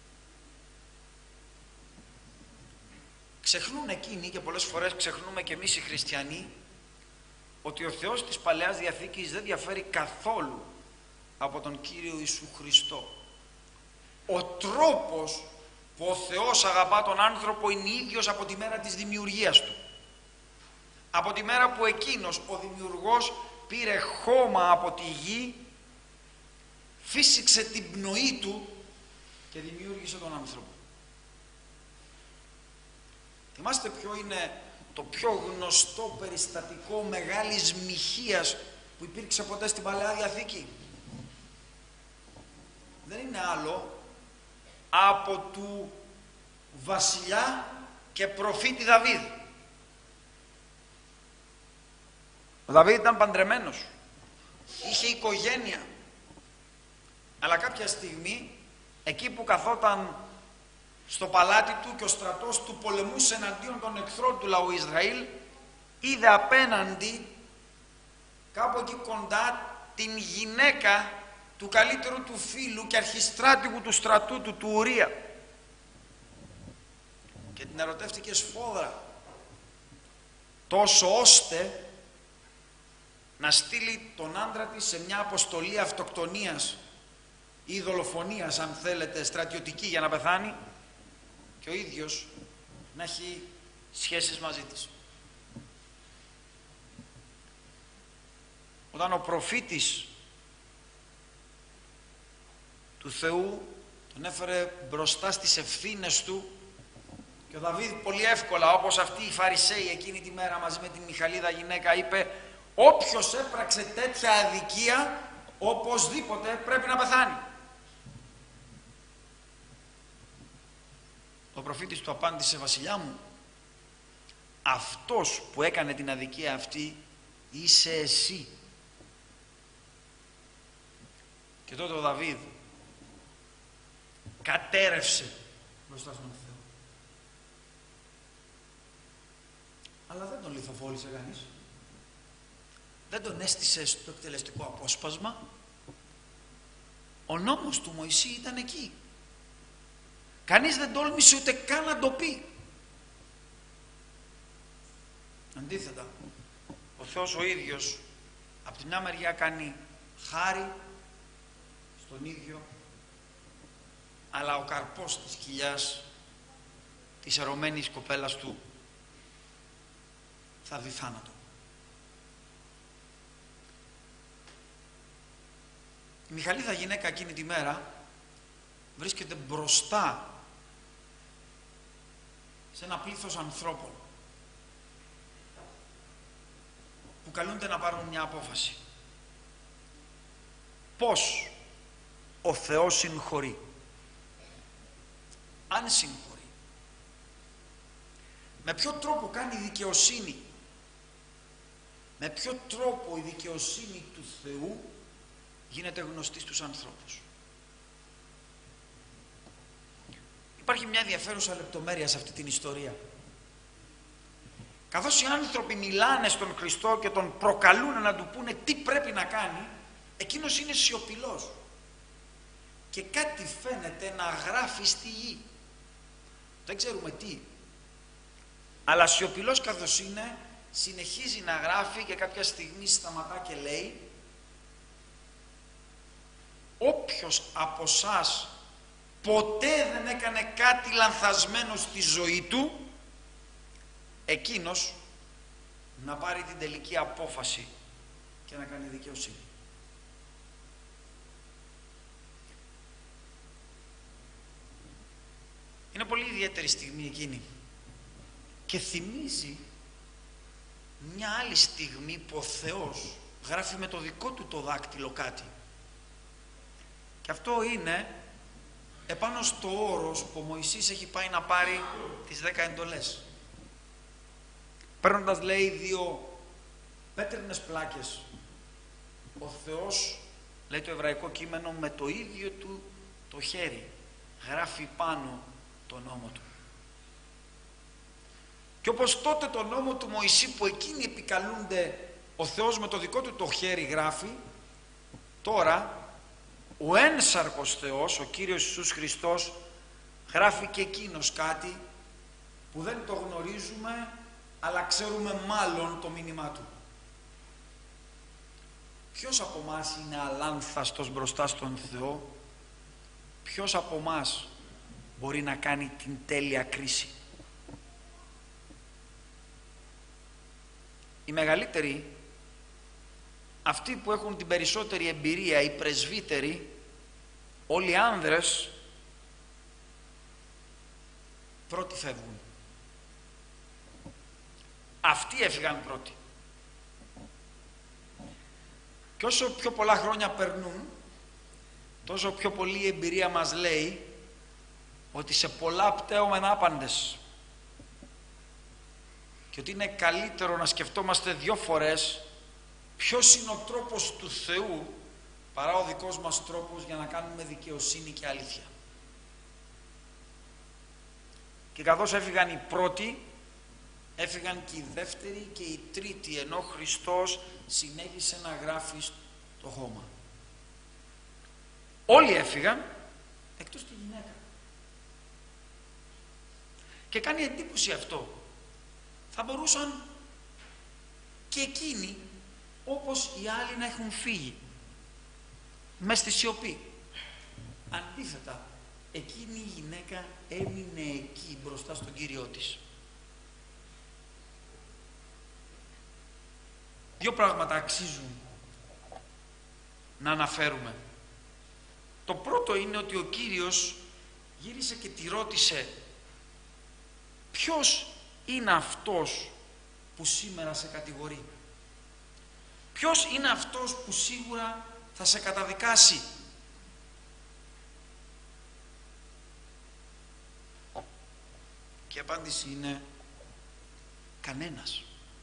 Ξεχνούν εκείνοι, και πολλές φορές ξεχνούμε και εμείς οι χριστιανοί, ότι ο Θεός της Παλαιάς Διαθήκης δεν διαφέρει καθόλου από τον Κύριο Ιησού Χριστό. Ο τρόπος που ο Θεός αγαπά τον άνθρωπο είναι ίδιος από τη μέρα της δημιουργίας του. Από τη μέρα που εκείνος ο δημιουργός πήρε χώμα από τη γη, φύσηξε την πνοή του και δημιούργησε τον άνθρωπο. Θυμάστε ποιο είναι το πιο γνωστό περιστατικό μεγάλης μοιχείας που υπήρξε ποτέ στην Παλαιά Διαθήκη? Δεν είναι άλλο από του βασιλιά και προφήτη Δαβίδ. Ο Δαβίδ ήταν παντρεμένος, είχε οικογένεια, αλλά κάποια στιγμή εκεί που καθόταν στο παλάτι του και ο στρατός του πολεμούσε εναντίον των εχθρών του λαού Ισραήλ, είδε απέναντι, κάπου εκεί κοντά, την γυναίκα του καλύτερου του φίλου και αρχιστράτηγου του στρατού του, του Ουρία, και την ερωτεύτηκε σφόδρα, τόσο ώστε να στείλει τον άντρα της σε μια αποστολή αυτοκτονίας ή δολοφονίας, αν θέλετε, στρατιωτική, για να πεθάνει και ο ίδιος να έχει σχέσεις μαζί της. Όταν ο προφήτης του Θεού τον έφερε μπροστά στις ευθύνες του, και ο Δαβίδ πολύ εύκολα, όπως αυτοί οι Φαρισαίοι εκείνη τη μέρα μαζί με την Μιχαλίδα γυναίκα, είπε όποιος έπραξε τέτοια αδικία οπωσδήποτε πρέπει να πεθάνει. Ο προφήτης του απάντησε, βασιλιά μου, αυτός που έκανε την αδικία αυτή είσαι εσύ. Και τότε ο Δαβίδ κατέρευσε μπροστά στον Θεό. Αλλά δεν τον λιθοβόλησε κανείς. Δεν τον έστησε στο εκτελεστικό απόσπασμα. Ο νόμος του Μωυσή ήταν εκεί. Κανείς δεν τόλμησε ούτε καν να το πει. Αντίθετα, ο Θεός ο ίδιος από τη μια μεριά κάνει χάρη στον ίδιο, αλλά ο καρπός της κοιλιάς της ερωμένης κοπέλας του θα δει θάνατο. Η Μιχαλίδα γυναίκα εκείνη τη μέρα βρίσκεται μπροστά σε ένα πλήθος ανθρώπων που καλούνται να πάρουν μια απόφαση. Πώς ο Θεός συγχωρεί? Αν συγχωρεί, με ποιο τρόπο κάνει δικαιοσύνη? Με ποιο τρόπο η δικαιοσύνη του Θεού γίνεται γνωστή στους ανθρώπους? Υπάρχει μια ενδιαφέρουσα λεπτομέρεια σε αυτή την ιστορία. Καθώς οι άνθρωποι μιλάνε στον Χριστό και τον προκαλούν να του πούνε τι πρέπει να κάνει, εκείνος είναι σιωπηλός και κάτι φαίνεται να γράφει στη γη. Δεν ξέρουμε τι, αλλά σιωπηλός καθώς είναι, συνεχίζει να γράφει και κάποια στιγμή σταματά και λέει, όποιος από εσάς ποτέ δεν έκανε κάτι λανθασμένο στη ζωή του, εκείνος να πάρει την τελική απόφαση και να κάνει δικαιοσύνη. Είναι πολύ ιδιαίτερη στιγμή εκείνη και θυμίζει μια άλλη στιγμή που ο Θεός γράφει με το δικό του το δάκτυλο κάτι. Και αυτό είναι επάνω στο όρος που ο Μωυσής έχει πάει να πάρει τις δέκα εντολές. Παίρνοντας, λέει, δύο πέτρινες πλάκες, ο Θεός, λέει το εβραϊκό κείμενο, με το ίδιο του το χέρι γράφει πάνω τον νόμο του. Και όπως τότε τον νόμο του Μωυσή που εκείνοι επικαλούνται, ο Θεός με το δικό του το χέρι γράφει, τώρα ο ένσαρκος Θεός, ο Κύριος Ιησούς Χριστός, γράφει και εκείνος κάτι που δεν το γνωρίζουμε, αλλά ξέρουμε μάλλον το μήνυμά του. Ποιος από εμάς είναι αλάνθαστος μπροστά στον Θεό? Ποιος από εμάς μπορεί να κάνει την τέλεια κρίση? Οι μεγαλύτεροι, αυτοί που έχουν την περισσότερη εμπειρία, οι πρεσβύτεροι, όλοι οι άνδρες, πρώτοι φεύγουν. Αυτοί έφυγαν πρώτοι. Και όσο πιο πολλά χρόνια περνούν, τόσο πιο πολύ η εμπειρία μας λέει ότι σε πολλά πτέωμεν άπαντες και ότι είναι καλύτερο να σκεφτόμαστε δυο φορές ποιος είναι ο τρόπος του Θεού παρά ο δικός μας τρόπος για να κάνουμε δικαιοσύνη και αλήθεια. Και καθώς έφυγαν οι πρώτοι, έφυγαν και οι δεύτεροι και οι τρίτοι, ενώ Χριστός συνέχισε να γράφει στο χώμα. Όλοι έφυγαν, εκτός τη γυναίκα. Και κάνει εντύπωση αυτό. Θα μπορούσαν και εκείνοι, όπως οι άλλοι, να έχουν φύγει μες στη σιωπή. Αντίθετα, εκείνη η γυναίκα έμεινε εκεί μπροστά στον Κύριό της. Δύο πράγματα αξίζουν να αναφέρουμε. Το πρώτο είναι ότι ο Κύριος γύρισε και τη ρώτησε ποιος είναι αυτός που σήμερα σε κατηγορεί. Ποιος είναι αυτός που σίγουρα θα σε καταδικάσει. Και η απάντηση είναι κανένας.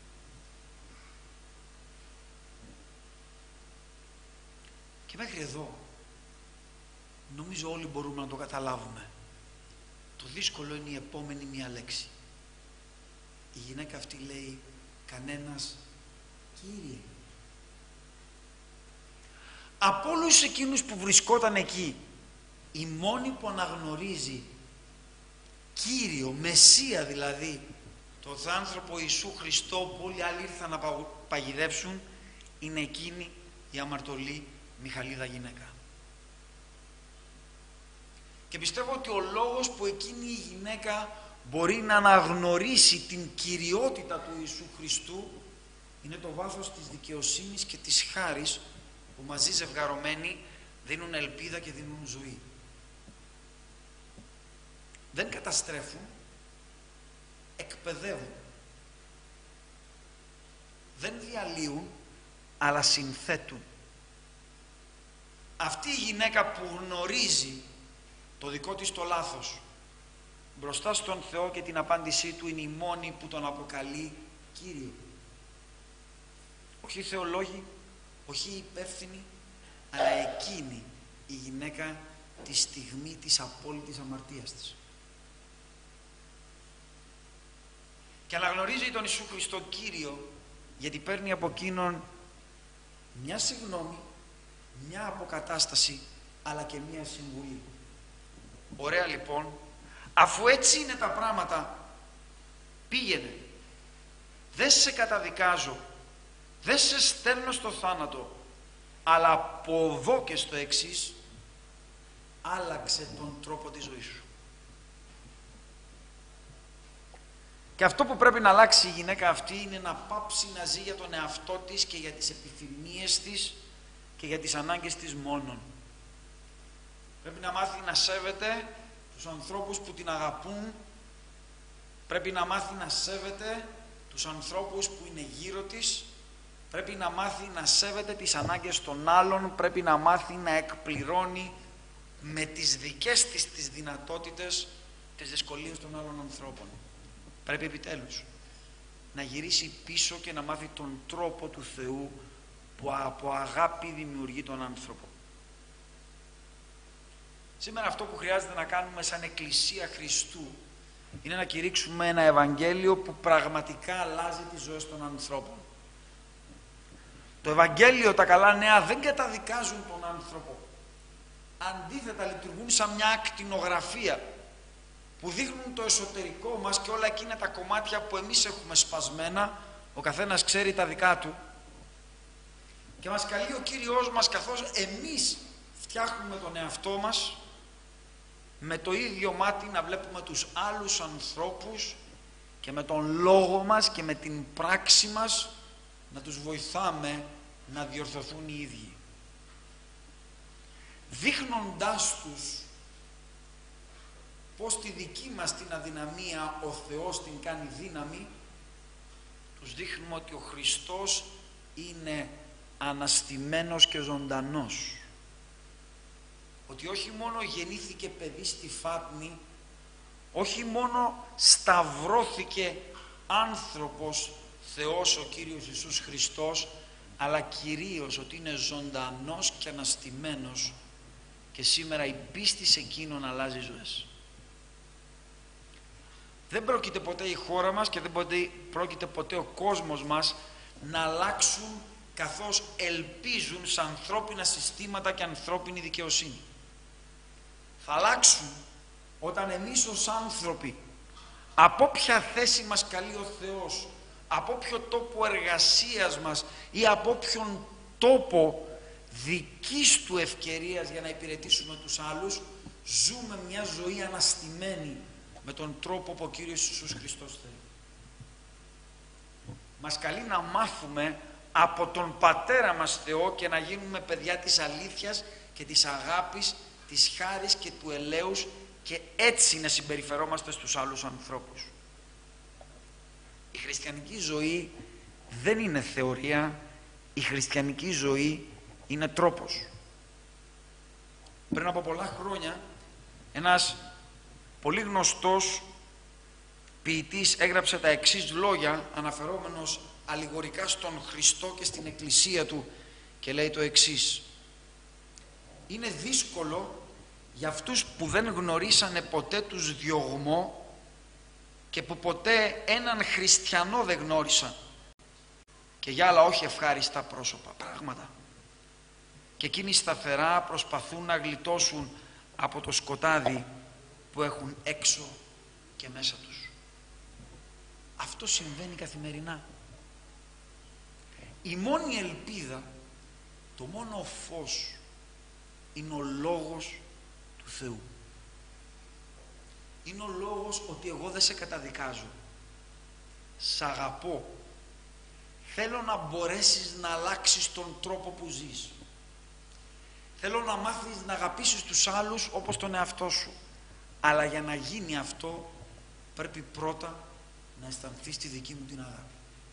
Και μέχρι εδώ νομίζω όλοι μπορούμε να το καταλάβουμε. Το δύσκολο είναι η επόμενη μία λέξη. Η γυναίκα αυτή λέει κανένας, Κύριε. Από όλους εκείνους που βρισκόταν εκεί, η μόνη που αναγνωρίζει Κύριο, Μεσσία δηλαδή, τον άνθρωπο Ιησού Χριστό που όλοι οι άλλοι ήρθαν να παγιδεύσουν, είναι εκείνη η αμαρτωλή Μιχαλίδα γυναίκα. Και πιστεύω ότι ο λόγος που εκείνη η γυναίκα μπορεί να αναγνωρίσει την κυριότητα του Ιησού Χριστού είναι το βάθος της δικαιοσύνης και της χάρης που μαζί ζευγαρωμένοι δίνουν ελπίδα και δίνουν ζωή. Δεν καταστρέφουν, εκπαιδεύουν. Δεν διαλύουν, αλλά συνθέτουν. Αυτή η γυναίκα που γνωρίζει το δικό της το λάθος μπροστά στον Θεό και την απάντησή του είναι η μόνη που τον αποκαλεί Κύριο. Όχι οι θεολόγοι, όχι οι υπεύθυνοι, αλλά εκείνη η γυναίκα τη στιγμή της απόλυτης αμαρτίας της. Και αναγνωρίζει τον Ιησού Χριστό Κύριο γιατί παίρνει από εκείνον μια συγγνώμη, μια αποκατάσταση αλλά και μια συμβουλή. Ωραία λοιπόν, αφού έτσι είναι τα πράγματα, πήγαινε, δεν σε καταδικάζω, δεν σε στέλνω στο θάνατο, αλλά από εδώ και στο εξής άλλαξε τον τρόπο της ζωής σου. Και αυτό που πρέπει να αλλάξει η γυναίκα αυτή είναι να πάψει να ζει για τον εαυτό της και για τις επιθυμίες της και για τις ανάγκες της μόνον. Πρέπει να μάθει να σέβεται τους ανθρώπους που την αγαπούν, πρέπει να μάθει να σέβεται τους ανθρώπους που είναι γύρω της, πρέπει να μάθει να σέβεται τις ανάγκες των άλλων, πρέπει να μάθει να εκπληρώνει με τις δικές της τις δυνατότητες τις δυσκολίες των άλλων ανθρώπων. Πρέπει επιτέλους να γυρίσει πίσω και να μάθει τον τρόπο του Θεού που από αγάπη δημιουργεί τον άνθρωπο. Σήμερα αυτό που χρειάζεται να κάνουμε σαν Εκκλησία Χριστού είναι να κηρύξουμε ένα Ευαγγέλιο που πραγματικά αλλάζει τις ζωές των ανθρώπων. Το Ευαγγέλιο, τα καλά νέα, δεν καταδικάζουν τον άνθρωπο. Αντίθετα λειτουργούν σαν μια ακτινογραφία που δείχνουν το εσωτερικό μας και όλα εκείνα τα κομμάτια που εμείς έχουμε σπασμένα, ο καθένας ξέρει τα δικά του, και μας καλεί ο Κύριος μας καθώς εμείς φτιάχνουμε τον εαυτό μας με το ίδιο μάτι να βλέπουμε τους άλλους ανθρώπους και με τον λόγο μας και με την πράξη μας να τους βοηθάμε να διορθωθούν οι ίδιοι. Δείχνοντάς τους πώς τη δική μας την αδυναμία ο Θεός την κάνει δύναμη, τους δείχνουμε ότι ο Χριστός είναι αναστημένος και ζωντανός. Ότι όχι μόνο γεννήθηκε παιδί στη φάτνη, όχι μόνο σταυρώθηκε άνθρωπος, Θεός ο Κύριος Ιησούς Χριστός, αλλά κυρίως ότι είναι ζωντανός και αναστημένος και σήμερα η πίστη σε εκείνον αλλάζει ζωές. Δεν πρόκειται ποτέ η χώρα μας και δεν πρόκειται ποτέ ο κόσμος μας να αλλάξουν καθώς ελπίζουν σε ανθρώπινα συστήματα και ανθρώπινη δικαιοσύνη. Θα αλλάξουν όταν εμείς ως άνθρωποι, από ποια θέση μας καλεί ο Θεός, από ποιο τόπο εργασίας μας ή από ποιον τόπο δικής του ευκαιρίας για να υπηρετήσουμε τους άλλους, ζούμε μια ζωή αναστημένη με τον τρόπο που ο Κύριος Ιησούς Χριστός θέλει. Μας καλεί να μάθουμε από τον Πατέρα μας Θεό και να γίνουμε παιδιά της αλήθειας και της αγάπης, της χάρης και του ελέους και έτσι να συμπεριφερόμαστε στους άλλους ανθρώπους. Η χριστιανική ζωή δεν είναι θεωρία, η χριστιανική ζωή είναι τρόπος. Πριν από πολλά χρόνια, ένας πολύ γνωστός ποιητής έγραψε τα εξής λόγια, αναφερόμενος αλληγορικά στον Χριστό και στην Εκκλησία Του, και λέει το εξής: είναι δύσκολο για αυτούς που δεν γνωρίσανε ποτέ τους διωγμό και που ποτέ έναν χριστιανό δεν γνώρισαν και για άλλα όχι ευχάριστα πρόσωπα, πράγματα, και εκείνοι σταθερά προσπαθούν να γλιτώσουν από το σκοτάδι που έχουν έξω και μέσα τους. Αυτό συμβαίνει καθημερινά. Η μόνη ελπίδα, το μόνο φως είναι ο Λόγος του Θεού. Είναι ο λόγος ότι εγώ δεν σε καταδικάζω. Σ' αγαπώ. Θέλω να μπορέσεις να αλλάξεις τον τρόπο που ζεις. Θέλω να μάθεις να αγαπήσεις τους άλλους όπως τον εαυτό σου. Αλλά για να γίνει αυτό πρέπει πρώτα να αισθανθείς τη δική μου την αγάπη.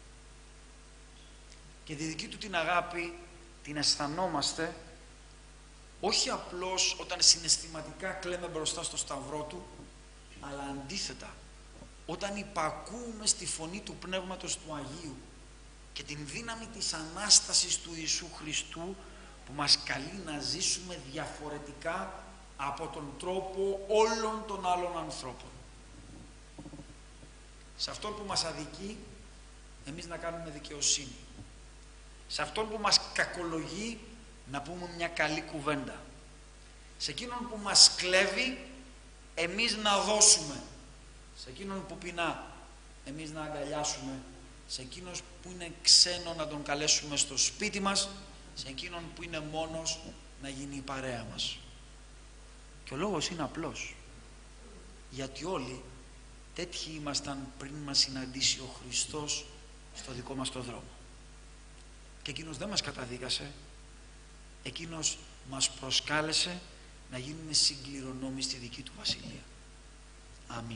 Και τη δική του την αγάπη την αισθανόμαστε όχι απλώς όταν συναισθηματικά κλαίμε μπροστά στο σταυρό του, αλλά αντίθετα όταν υπακούουμε στη φωνή του Πνεύματος του Αγίου και την δύναμη της Ανάστασης του Ιησού Χριστού που μας καλεί να ζήσουμε διαφορετικά από τον τρόπο όλων των άλλων ανθρώπων. Σε αυτόν που μας αδικεί, εμείς να κάνουμε δικαιοσύνη. Σε αυτόν που μας κακολογεί, να πούμε μια καλή κουβέντα. Σε εκείνον που μας κλέβει, εμείς να δώσουμε. Σε εκείνον που πεινά, εμείς να αγκαλιάσουμε. Σε εκείνον που είναι ξένο, να τον καλέσουμε στο σπίτι μας. Σε εκείνον που είναι μόνος, να γίνει η παρέα μας. Και ο λόγος είναι απλός. Γιατί όλοι τέτοιοι ήμασταν πριν μας συναντήσει ο Χριστός στο δικό μας το δρόμο. Και εκείνος δεν μας καταδίκασε, εκείνος μας προσκάλεσε να γίνουμε συγκληρονόμοι στη δική του Βασιλεία. Αμήν.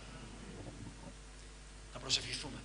Να προσευχηθούμε.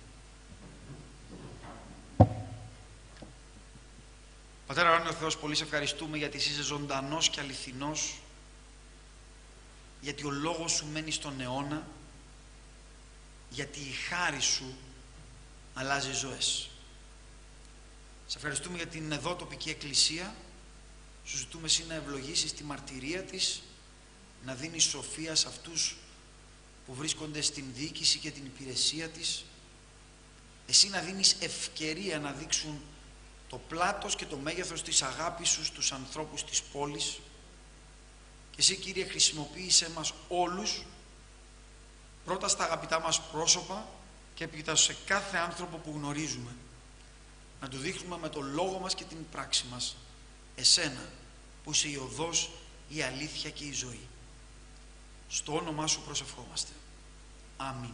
Πατέρα ουράνιο Θεός, πολύ σε ευχαριστούμε γιατί εσύ είσαι ζωντανός και αληθινός, γιατί ο λόγος σου μένει στον αιώνα, γιατί η χάρη σου αλλάζει ζωές. Σε ευχαριστούμε για την εδώ τοπική εκκλησία. Σου ζητούμε εσύ να ευλογήσεις τη μαρτυρία της, να δίνεις σοφία σε αυτούς που βρίσκονται στην διοίκηση και την υπηρεσία της. Εσύ να δίνεις ευκαιρία να δείξουν το πλάτος και το μέγεθος της αγάπης σου στους ανθρώπους της πόλης. Και εσύ, Κύριε, χρησιμοποίησέ μας όλους, πρώτα στα αγαπητά μας πρόσωπα και έπειτα σε κάθε άνθρωπο που γνωρίζουμε, να του δείχνουμε με το λόγο μας και την πράξη μας εσένα που είσαι η οδός, η αλήθεια και η ζωή. Στο όνομά σου προσευχόμαστε. Αμήν.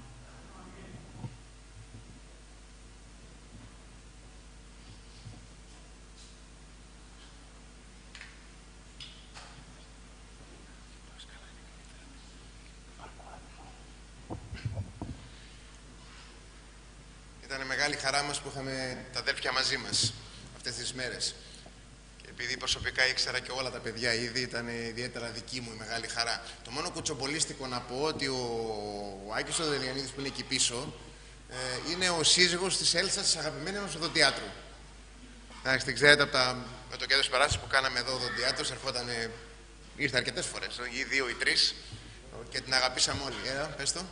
Ήταν μεγάλη χαρά μας που είχαμε τα αδέρφια μαζί μας αυτές τις μέρες. Και επειδή προσωπικά ήξερα και όλα τα παιδιά ήδη, ήταν ιδιαίτερα δική μου η μεγάλη χαρά. Το μόνο κουτσομπολίστικο να πω ότι ο, ο Άκης ο Δελιανίδης που είναι εκεί πίσω ε, είναι ο σύζυγος της Έλσας, της αγαπημένης μας οδοντιάτρου. Εντάξει, την ξέρετε από τα, με το κέντρο της παράστασης που κάναμε εδώ οδοντιάτρος, ερχόταν, ήρθε αρκετές φορές, ή δύο ή τρεις, και την αγαπήσαμε όλοι. Έλα, πες το.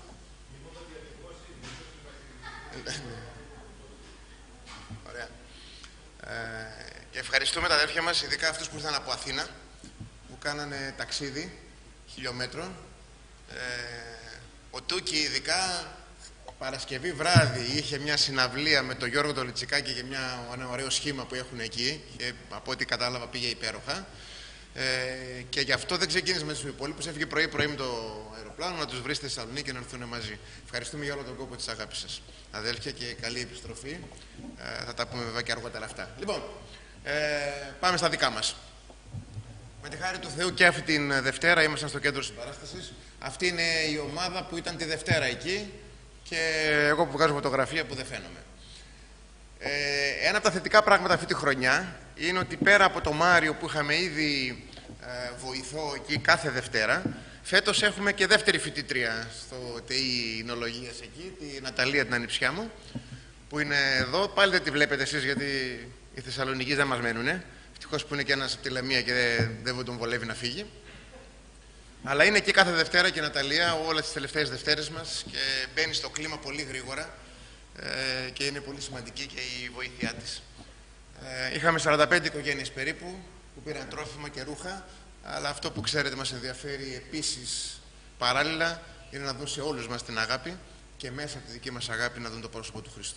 Ωραία. Ε, και ευχαριστούμε τα αδέρφια μας, ειδικά αυτούς που ήρθαν από Αθήνα, που κάνανε ταξίδι χιλιόμετρων. Ε, ο Τούκη ειδικά Παρασκευή βράδυ είχε μια συναυλία με τον Γιώργο τον Λιτσικάκη και μια, ένα ωραίο σχήμα που έχουν εκεί και από ό,τι κατάλαβα πήγε υπέροχα. Ε, και γι' αυτό δεν ξεκίνησε με τους υπόλοιπους, έφυγε πρωί-πρωί με το αεροπλάνο να τους βρει στη Θεσσαλονίκη και να έρθουν μαζί. Ευχαριστούμε για όλο τον κόπο της αγάπης σας, αδέλφια, και καλή επιστροφή. Ε, θα τα πούμε βέβαια και αργότερα αυτά. Λοιπόν, ε, πάμε στα δικά μας. Με τη χάρη του Θεού και αυτή την Δευτέρα ήμασταν στο κέντρο της παράστασης. Αυτή είναι η ομάδα που ήταν τη Δευτέρα εκεί και εγώ που βγάζω φωτογραφία που δεν φαίνομαι. Ε, ένα από τα θετικά πράγματα αυτή τη χρονιά είναι ότι πέρα από το Μάριο που είχαμε ήδη ε, βοηθό εκεί κάθε Δευτέρα, φέτος έχουμε και δεύτερη φοιτήτρια στο ΤΕΙ Εινολογίας εκεί, τη Ναταλία, την ανιψιά μου, που είναι εδώ. Πάλι δεν τη βλέπετε εσείς γιατί οι Θεσσαλονικείς δεν μας μένουνε. Ευτυχώς που είναι και ένας από τη Λαμία και δεν, δεν τον βολεύει να φύγει. Αλλά είναι εκεί κάθε Δευτέρα και η Ναταλία όλες τις τελευταίες Δευτέρες μας και μπαίνει στο κλίμα πολύ γρήγορα ε, και είναι πολύ σημαντική και η βοήθειά της. Ε, είχαμε σαράντα πέντε οικογένειες περίπου που πήραν τρόφιμα και ρούχα, αλλά αυτό που ξέρετε μας ενδιαφέρει επίσης παράλληλα είναι να δουν σε όλους μας την αγάπη και μέσα από τη δική μας αγάπη να δουν το πρόσωπο του Χριστού.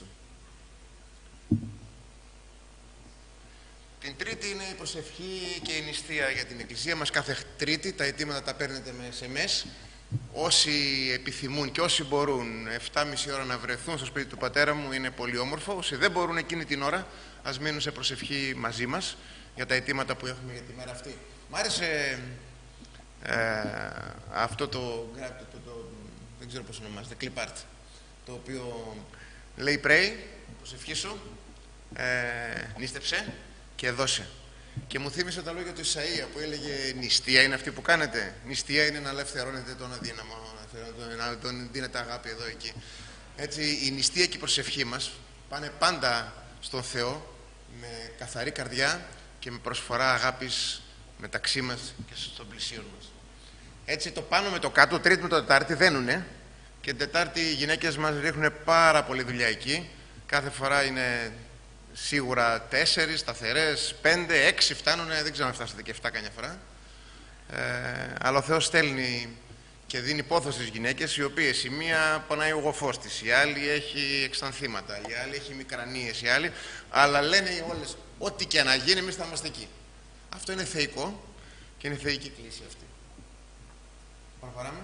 Την Τρίτη είναι η προσευχή και η νηστεία για την Εκκλησία μας. Κάθε Τρίτη τα αιτήματα τα παίρνετε με ες εμ ες. Όσοι επιθυμούν και όσοι μπορούν επτά και μισή ώρα να βρεθούν στο σπίτι του πατέρα μου είναι πολύ όμορφο. Όσοι δεν μπορούν εκείνη την ώρα, ας μείνουν σε προσευχή μαζί μας για τα αιτήματα που έχουμε για τη μέρα αυτή. Μ' άρεσε ε, αυτό το, το, το, το, δεν ξέρω πώς ονομάζεται, clip art, το οποίο λέει pray, προσευχήσου, ε, νίστεψε και δώσε. Και μου θύμισε τα λόγια του Ισαΐα που έλεγε νηστεία είναι αυτή που κάνετε. Νηστεία είναι να ελευθερώνετε τον αδύναμο, να τον δίνετε αγάπη εδώ εκεί. Έτσι η νηστεία και η προσευχή μας πάνε πάντα στον Θεό με καθαρή καρδιά και με προσφορά αγάπης μεταξύ μας και στον πλησίον μας. Έτσι το πάνω με το κάτω, το Τρίτη με το Τετάρτη δένουνε και την Τετάρτη οι γυναίκες μας ρίχνουν πάρα πολύ δουλειά εκεί. Κάθε φορά είναι σίγουρα τέσσερις, σταθερές, πέντε, έξι φτάνουν, δεν ξέρω αν φτάσετε και εφτά καμιά φορά. Ε, αλλά ο Θεός στέλνει και δίνει πόθος στις γυναίκες, οι οποίες η μία πονάει ο γοφός της, η άλλη έχει εξανθήματα, η άλλη έχει μικρανίες, η άλλη, αλλά λένε όλες, ό,τι και να γίνει, εμείς θα είμαστε εκεί. Αυτό είναι θεϊκό και είναι θεϊκή κλίση αυτή. Προχωράμε.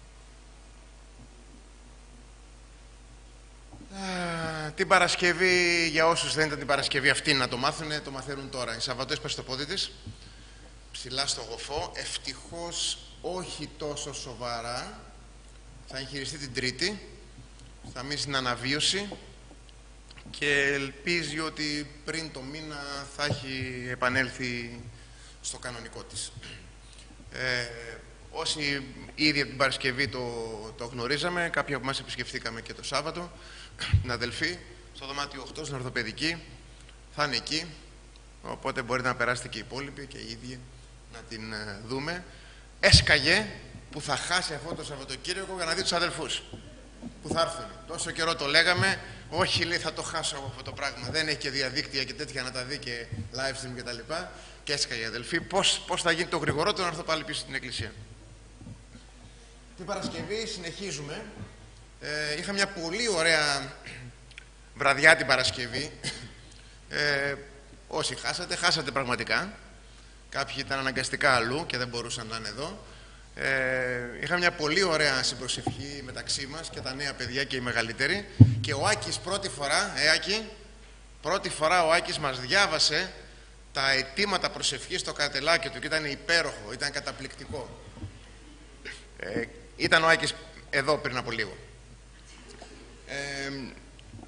Α, την Παρασκευή, για όσους δεν ήταν την Παρασκευή αυτή να το μάθουν, το μαθαίνουν τώρα. Η Σαββατό έσπασε το πόδι της, ψηλά στο γοφό, ευτυχώς όχι τόσο σοβαρά. Θα εγχειριστεί την Τρίτη, θα μείνει στην αναβίωση και ελπίζει ότι πριν το μήνα θα έχει επανέλθει στο κανονικό της. Ε, όσοι ήδη από την Παρασκευή το, το γνωρίζαμε, κάποιοι από εμάς επισκεφθήκαμε και το Σάββατο, την αδελφή, στο δωμάτιο οκτώ, στην ορθοπαιδική, θα είναι εκεί, οπότε μπορείτε να περάσετε και οι υπόλοιποι και οι ίδιοι να την ε, δούμε. Έσκαγε που θα χάσει αυτό το Σαββατοκύριακο για να δει τους αδελφούς που θα έρθουν. Τόσο καιρό το λέγαμε, όχι λέει θα το χάσω από αυτό το πράγμα, δεν έχει και διαδίκτυα και τέτοια να τα δει και live stream και τα λοιπά. Και έσκαγε η αδελφή, πώς, πώς θα γίνει το γρηγορότερο να έρθω πάλι πίσω στην εκκλησία. Την Παρασκευή συνεχίζουμε. Ε, είχα μια πολύ ωραία βραδιά την Παρασκευή. Ε, όσοι χάσατε, χάσατε πραγματικά. Κάποιοι ήταν αναγκαστικά αλλού και δεν μπορούσαν να είναι εδώ. Ε, είχα μια πολύ ωραία συμπροσευχή μεταξύ μας και τα νέα παιδιά και οι μεγαλύτεροι. Και ο Άκης πρώτη φορά, ε, Άκη, πρώτη φορά ο Άκης μας διάβασε τα αιτήματα προσευχής στο καρτελάκι του και ήταν υπέροχο, ήταν καταπληκτικό. Ε, ήταν ο Άκης εδώ πριν από λίγο. Ε,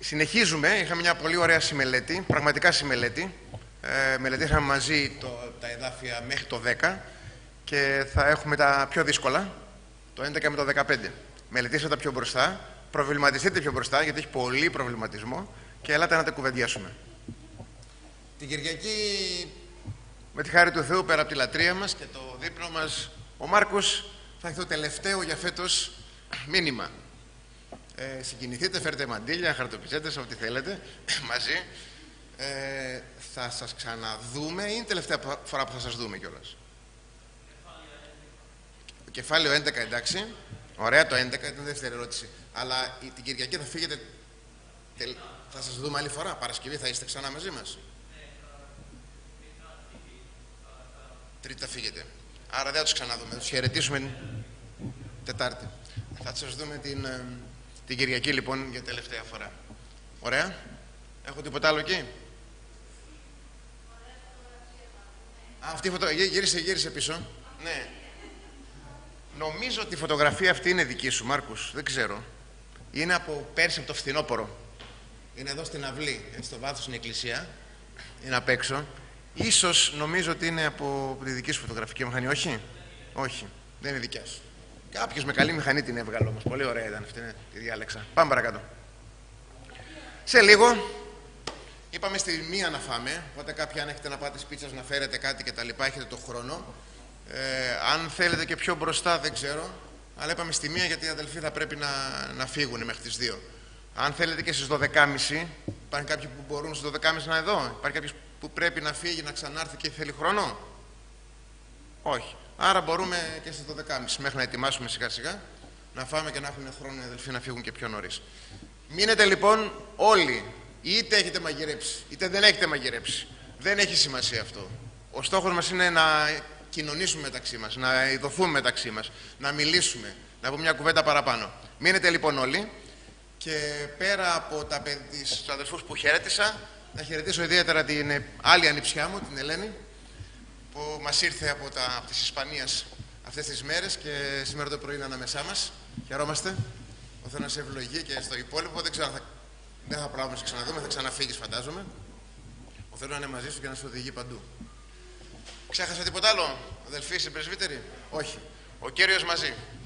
συνεχίζουμε, είχαμε μια πολύ ωραία συμμελέτη, πραγματικά συμμελέτη. Ε, μελετήσαμε μαζί το, τα εδάφια μέχρι το δέκα και θα έχουμε τα πιο δύσκολα, το έντεκα με το δεκαπέντε. Μελετήσατε τα πιο μπροστά, προβληματιστείτε πιο μπροστά, γιατί έχει πολύ προβληματισμό και ελάτε να τα κουβεντιάσουμε. Την Κυριακή, με τη χάρη του Θεού, πέρα από τη λατρεία μας και το δείπνο μας, ο Μάρκος θα έχει το τελευταίο για φέτος μήνυμα. Ε, συγκινηθείτε, φέρτε μαντήλια, χαρτοπιτσέτες, ό,τι θέλετε, μαζί. Ε, θα σας ξαναδούμε ή είναι η τελευταία φορά που θα σας δούμε κιόλας? Το κεφάλαιο έντεκα, εντάξει. Ωραία, το έντεκα ήταν δεύτερη ερώτηση. Αλλά την Κυριακή θα φύγετε, θα σας δούμε άλλη φορά, Παρασκευή θα είστε ξανά μαζί μας? Τρίτη θα φύγετε. Άρα δεν θα τους ξαναδούμε, θα τους χαιρετήσουμε Τετάρτη. Θα σας δούμε την, την Κυριακή λοιπόν για τελευταία φορά. Ωραία. Έχω τίποτα άλλο εκεί? Α, αυτή η φωτογραφία, γύρισε, γύρισε πίσω. Ναι. Νομίζω ότι η φωτογραφία αυτή είναι δική σου, Μάρκους. Δεν ξέρω. Είναι από πέρσι, από το φθινόπωρο. Είναι εδώ στην αυλή, έτσι στο βάθος στην εκκλησία. Είναι απ' έξω. Ίσως νομίζω ότι είναι από τη δική σου φωτογραφική μηχανή. Όχι. Όχι. Δεν είναι δικιά σου. Κάποιος με καλή μηχανή την έβγαλε όμως. Πολύ ωραία ήταν αυτή. Ναι. Τη διάλεξα. Πάμε παρακάτω. Σε λίγο. Είπαμε στη μία να φάμε, οπότε κάποιοι αν έχετε να πάτε σπίτσας να φέρετε κάτι και τα λοιπά, έχετε το χρόνο. Ε, αν θέλετε και πιο μπροστά δεν ξέρω, αλλά είπαμε στη μία γιατί οι αδελφοί θα πρέπει να, να φύγουν μέχρι τις δύο. Αν θέλετε και στις δώδεκα και μισή, υπάρχουν κάποιοι που μπορούν στις δώδεκα και μισή να είναι εδώ, υπάρχει κάποιος που πρέπει να φύγει, να ξανάρθει και θέλει χρόνο? Όχι. Άρα μπορούμε και στις δώδεκα και μισή μέχρι να ετοιμάσουμε σιγά σιγά, να φάμε και να έχουν χρόνο οι αδελφοί να φύγουν και πιο νωρίς. Μείνετε λοιπόν όλοι. Είτε έχετε μαγειρέψει, είτε δεν έχετε μαγειρέψει. Δεν έχει σημασία αυτό. Ο στόχος μας είναι να κοινωνήσουμε μεταξύ μας, να ειδωθούμε μεταξύ μας, να μιλήσουμε, να πούμε μια κουβέντα παραπάνω. Μείνετε λοιπόν όλοι και πέρα από τα, τους αδελφούς που χαιρέτησα, να χαιρετήσω ιδιαίτερα την άλλη ανιψιά μου, την Ελένη, που μας ήρθε από, τα, από της Ισπανίας αυτές τις μέρες και σήμερα το πρωί είναι ανάμεσά μας. Χαιρόμαστε. Ο Θεός να σε ευλογεί και στο υπόλοιπο δεν ξέρω αν θα... Δεν θα πράγμα να σε ξαναδούμε, θα ξαναφύγεις φαντάζομαι. Ο Θεός να είναι μαζί σου και να σε οδηγεί παντού. Ξέχασα τίποτα άλλο, αδελφοί, συμπρεσβύτεροι? Όχι. Ο Κύριος μαζί.